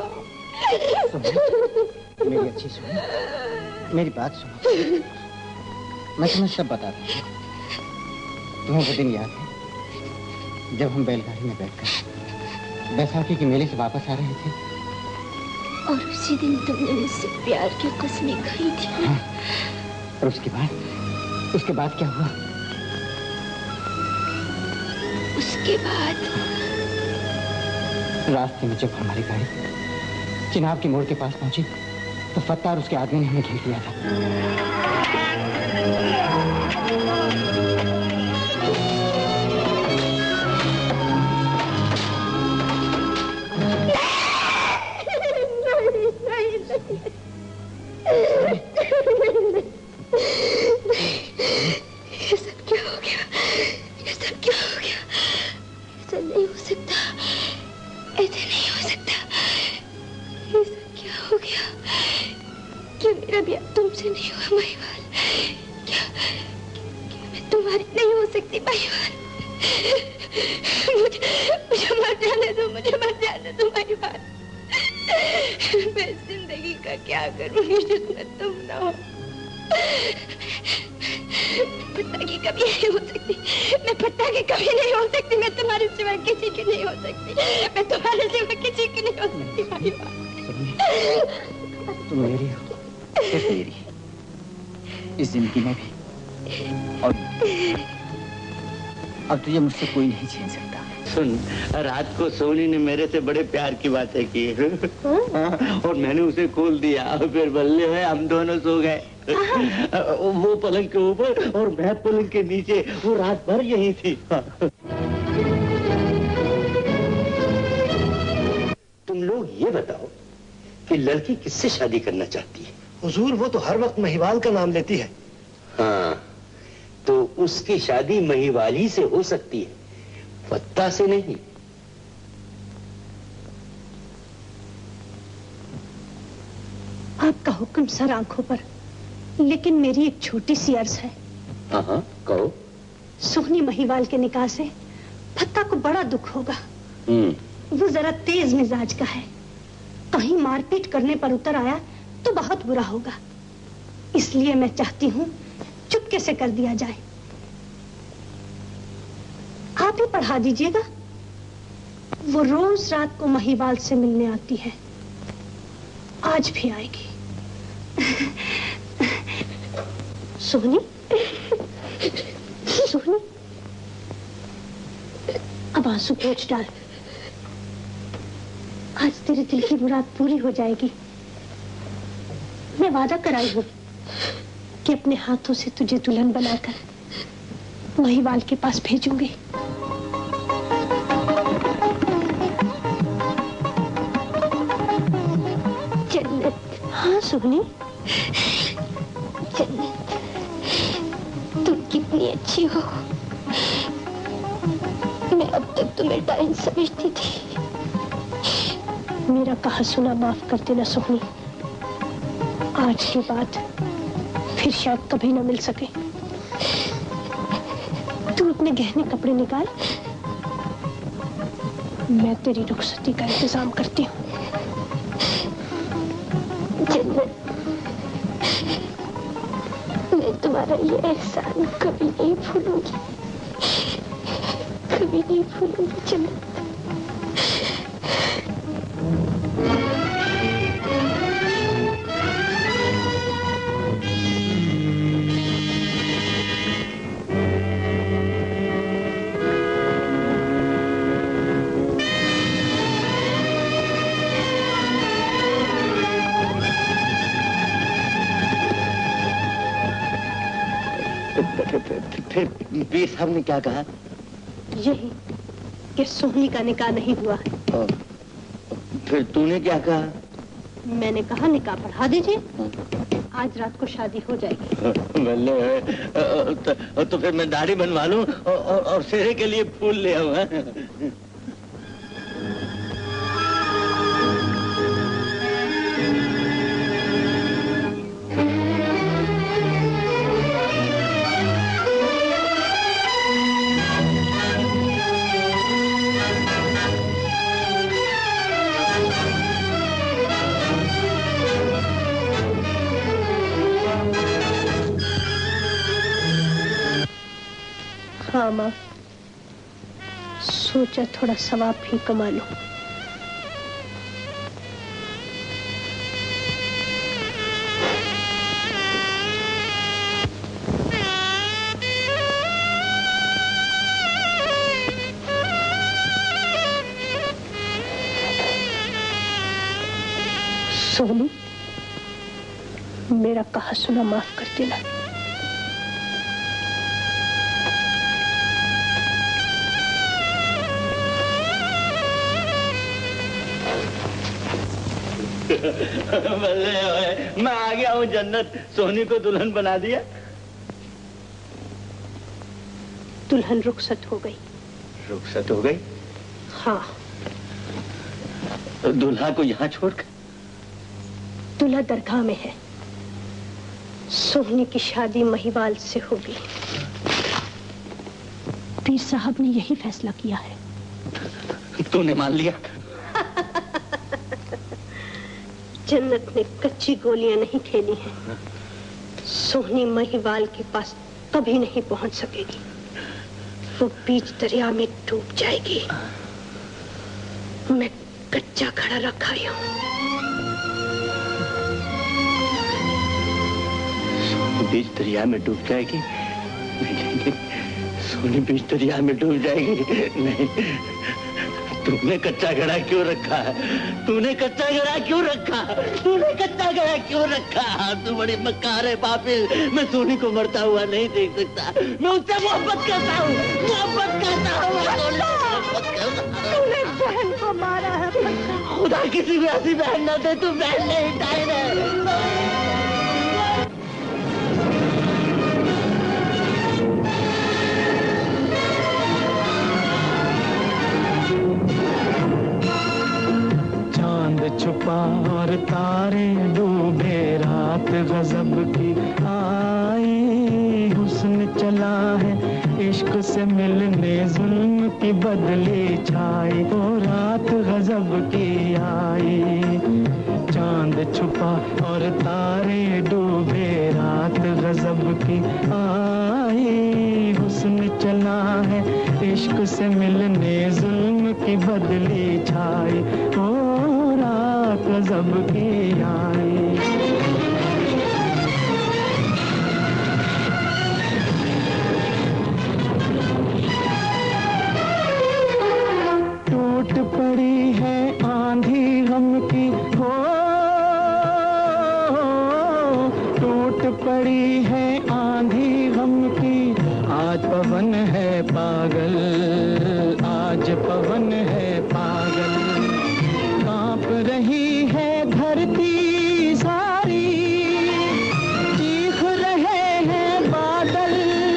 मेरी अच्छी सुनो, मेरी बात सुनो। मैं तुम्हें सब बताता हूँ। तुम्हें वो दिन याद है जब हम बैलगाड़ी में बैठकर बैसाखी के मेले से वापस आ रहे थे? और उसी दिन तुमने मुझसे प्यार की कसमें खाई थी। हाँ। और उसके बाद क्या हुआ? उसके बाद रास्ते में जब हमारी गाड़ी चिनाब की मोड़ के पास पहुंची तो फत्ता और उसके आदमी ने हमें घेर लिया था। ये सब क्या हो गया? ये सब क्या हो गया? ऐसा नहीं हो सकता, ऐसा नहीं हो सकता। ये सब क्या हो गया? क्या मेरा ब्याह तुमसे नहीं हुआ महिवाल? क्या मैं तुम्हारी नहीं हो सकती महिवाल? मुझे मर जाने दो, मुझे मर जाने दो महिवाल। मैं जिंदगी का क्या करूंगी जिसमें तुम ना हो? पता कि कभी नहीं हो सकती, मैं पता कि कभी नहीं हो सकती। मैं तुम्हारे सिवा किसी की नहीं हो सकती। मैं तुम्हारे सिवा किसी की नहीं हो सकती भाई। तुम मेरी हो, सिर्फ मेरी, इस जिंदगी में भी। और अब तुझे मुझसे कोई नहीं छीन सकता। सुन, रात को सोनी ने मेरे से बड़े प्यार की बातें की और मैंने उसे खोल दिया। फिर बल्ले हुए हम दोनों सो गए। वो पलंग के ऊपर और मैं पलंग के नीचे। वो रात भर यही थी। तुम लोग ये बताओ कि लड़की किससे शादी करना चाहती है? हुजूर, वो तो हर वक्त महिवाल का नाम लेती है। हाँ, तो उसकी शादी महिवाली से हो सकती है, फत्ता से नहीं। आपका हुक्म सर आंखों पर, लेकिन मेरी एक छोटी सी अर्ज है। हाँ, कहो। सोहनी महिवाल के निकाह से फत्ता को बड़ा दुख होगा। वो जरा तेज मिजाज का है, कहीं मारपीट करने पर उतर आया तो बहुत बुरा होगा। इसलिए मैं चाहती हूँ चुपके से कर दिया जाए। आप ही पढ़ा दीजिएगा। वो रोज रात को महिवाल से मिलने आती है, आज भी आएगी। सोहनी, सोहनी, अब आंसू पोंछ डाल। आज तेरे दिल की मुराद पूरी हो जाएगी। मैं वादा कराई हूँ कि अपने हाथों से तुझे दुल्हन बनाकर महिवाल के पास भेजूंगी। जन्नत। हाँ सोहनी। जन्नत, तुम कितनी अच्छी हो। मैं अब तक तुम्हें डायन समझती थी। मेरा कहा सुना माफ कर देना सोहनी। आज के बाद फिर शायद कभी न मिल सके। तू अपने गहने कपड़े निकाल, मैं तेरी रुखसती का इंतजाम करती हूँ। जन्नत, मैं तुम्हारा ये एहसान कभी नहीं भूलूंगी, कभी नहीं भूलूंगी जन्नत। फिर पीर साहब ने क्या कहा? यही कि सोहनी का निकाह नहीं हुआ है। फिर तूने क्या कहा? मैंने कहा निकाह पढ़ा दीजिए, आज रात को शादी हो जाएगी। तो फिर मैं दाढ़ी बनवा लूं और सेहरे के लिए फूल ले आऊं। हाँ माँ, सोचा थोड़ा सवाब भी कमा लूं। सोनी, मेरा कहा सुना माफ कर देना। मैं आ गया हूँ जन्नत। सोनी को दुल्हन बना दिया। दुल्हन रुखसत हो गई। रुखसत हो गई? हाँ। तो दूल्हा को यहाँ छोड़कर? दूल्हा दरगाह में है। सोहनी की शादी महिवाल से होगी। पीर साहब ने यही फैसला किया है। तूने मान लिया? जन्नत ने कच्ची गोलियां नहीं खेली हैं। सोहनी महिवाल के पास कभी नहीं पहुंच सकेगी। वो बीच दरिया में डूब जाएगी। मैं कच्चा खड़ा रखा हूं। बीच दरिया में डूब जाएगी? नहीं, सोनी बीच दरिया में डूब जाएगी नहीं। तूने कच्चा घड़ा क्यों रखा है? तूने कच्चा घड़ा क्यों रखा? तूने कच्चा घड़ा क्यों रखा? तू बड़ी मक्कार है बापिल। मैं सोनी को मरता हुआ नहीं देख सकता। मैं उससे मोहब्बत करता हूँ, मोहब्बत करता हूँ। तूने बहन को मारा है। खुदा किसी भी ऐसी बहन ना दे। तू बहन नहीं, डायन है। चला है, इश्क से मिलने जुल्म की बदली छाई, वो रात गजब की आई। चांद छुपा और तारे डूबे, रात गजब की आई। हुस्न चला है, इश्क से मिलने जुल्म की बदली छाई, वो रात गजब की आई। टूट पड़ी है आंधी गम की, हो टूट पड़ी है आंधी गम की। आज पवन है पागल, आज पवन है पागल। कांप रही है धरती सारी, चीख रहे हैं बादल,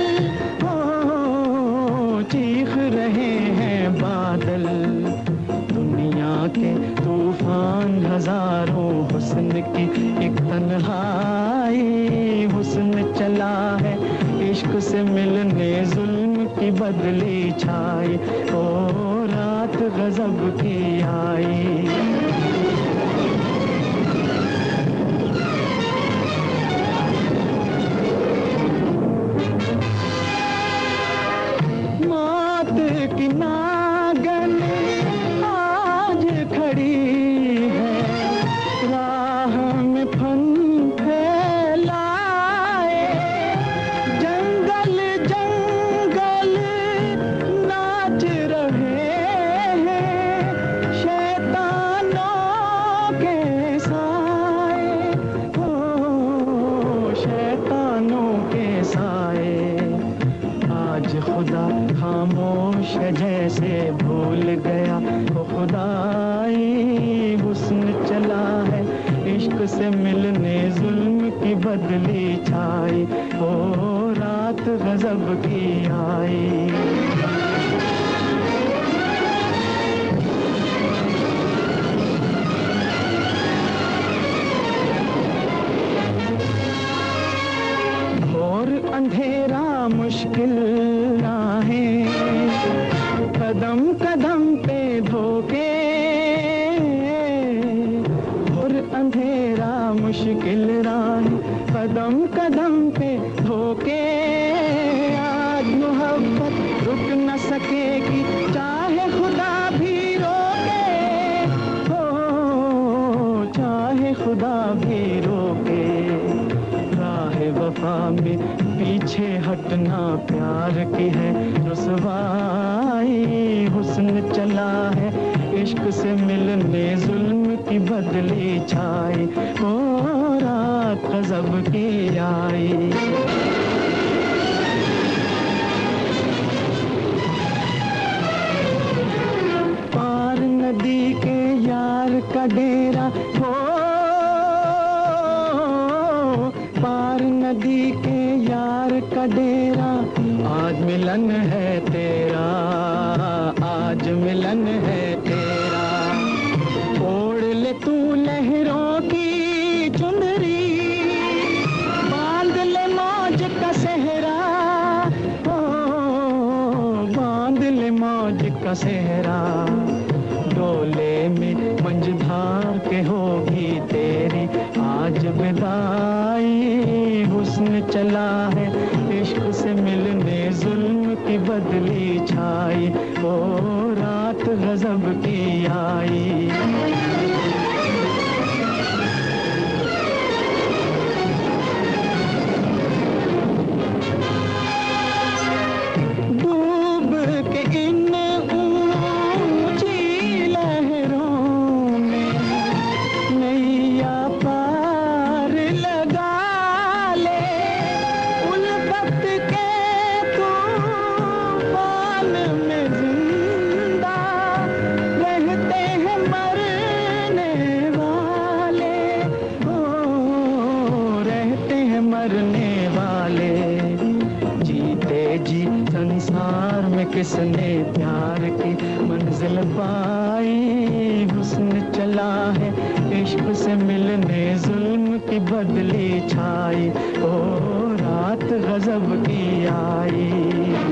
हो चीख रहे हैं बादल। दुनिया के तूफान हजारों, हुस्न की एक तन्हाई। हुस्न चला है, इश्क से मिलने जुल्म की बदली छाई, ओ रात गजब की आई। मौत की नागन आज खड़ी है, राह में फन फैलाए। जंगल जंगल नाच रहे हैं, शैतानों के साए, हो शैतानों के साए। आज खुदा खामोश है जैसे भूल गया वो खुदाई। हुस्न चला है, इश्क से मिलने जुल्म की बदली छाई, ओ रात गजब की आई। घोर अंधेरा मुश्किल राहें, कदम कदम पे धोखे। घोर अंधेरा मुश्किल राहें, कदम कदम पे धोखे। आज मोहब्बत रुक न सकेगी, चाहे खुदा भी रोके, हो चाहे खुदा भी रोके। राह वफा में पीछे हटना प्यार की है रुसवाई। हुस्न चला है, इश्क से मिलने जुल्म की बदली छाई, ओ रात गजब की आई। पार नदी के यार का डेरा, हो पार नदी के यार का डेरा। आज मिलन है तेरा, आज मिलन है तेरा। ओढ़ ले तू लहरों की चुनरी, बांध ले मौज का सेहरा, ओ बांध ले मौज का सेहरा। डोले में मंझधार के होगी तेरी आज विदाई। हुस्न चला है, इश्क से मिलने जुल्म की बदली छाई, ओ रात गजब की आई। डूब के इन ऊंची लहरों में नैया पार लगा ले। उल्फत के तूफान में जिंदा रहते हैं मरने वाले, हो रहते हैं मरने वाले। जीते जी संसार में किसने प्यार की मंजिल पाई। हुस्न चला है, इश्क से मिलने जुल्म की बदली छाई, ओ रात गजब की आई।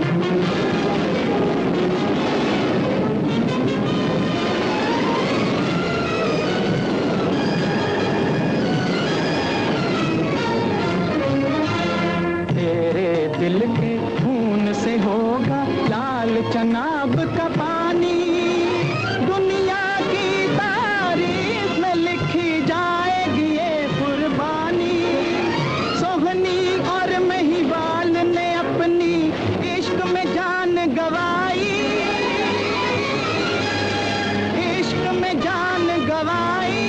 दिल के खून से होगा लाल चनाब का पानी, दुनिया की तारीफ में लिखी जाएगी ये कुर्बानी। सोहनी और महिवाल ने अपनी इश्क में जान गवाई, इश्क में जान गवाई।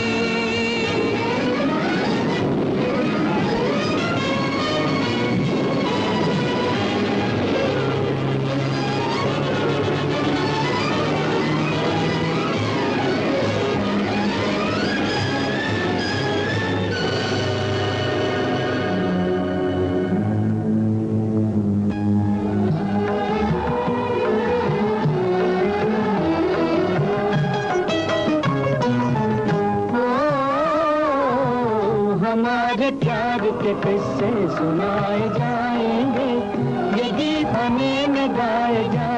हमारे प्यार के किस्से सुनाए जाएंगे, ये गीत हमें न गाए जाएंगे।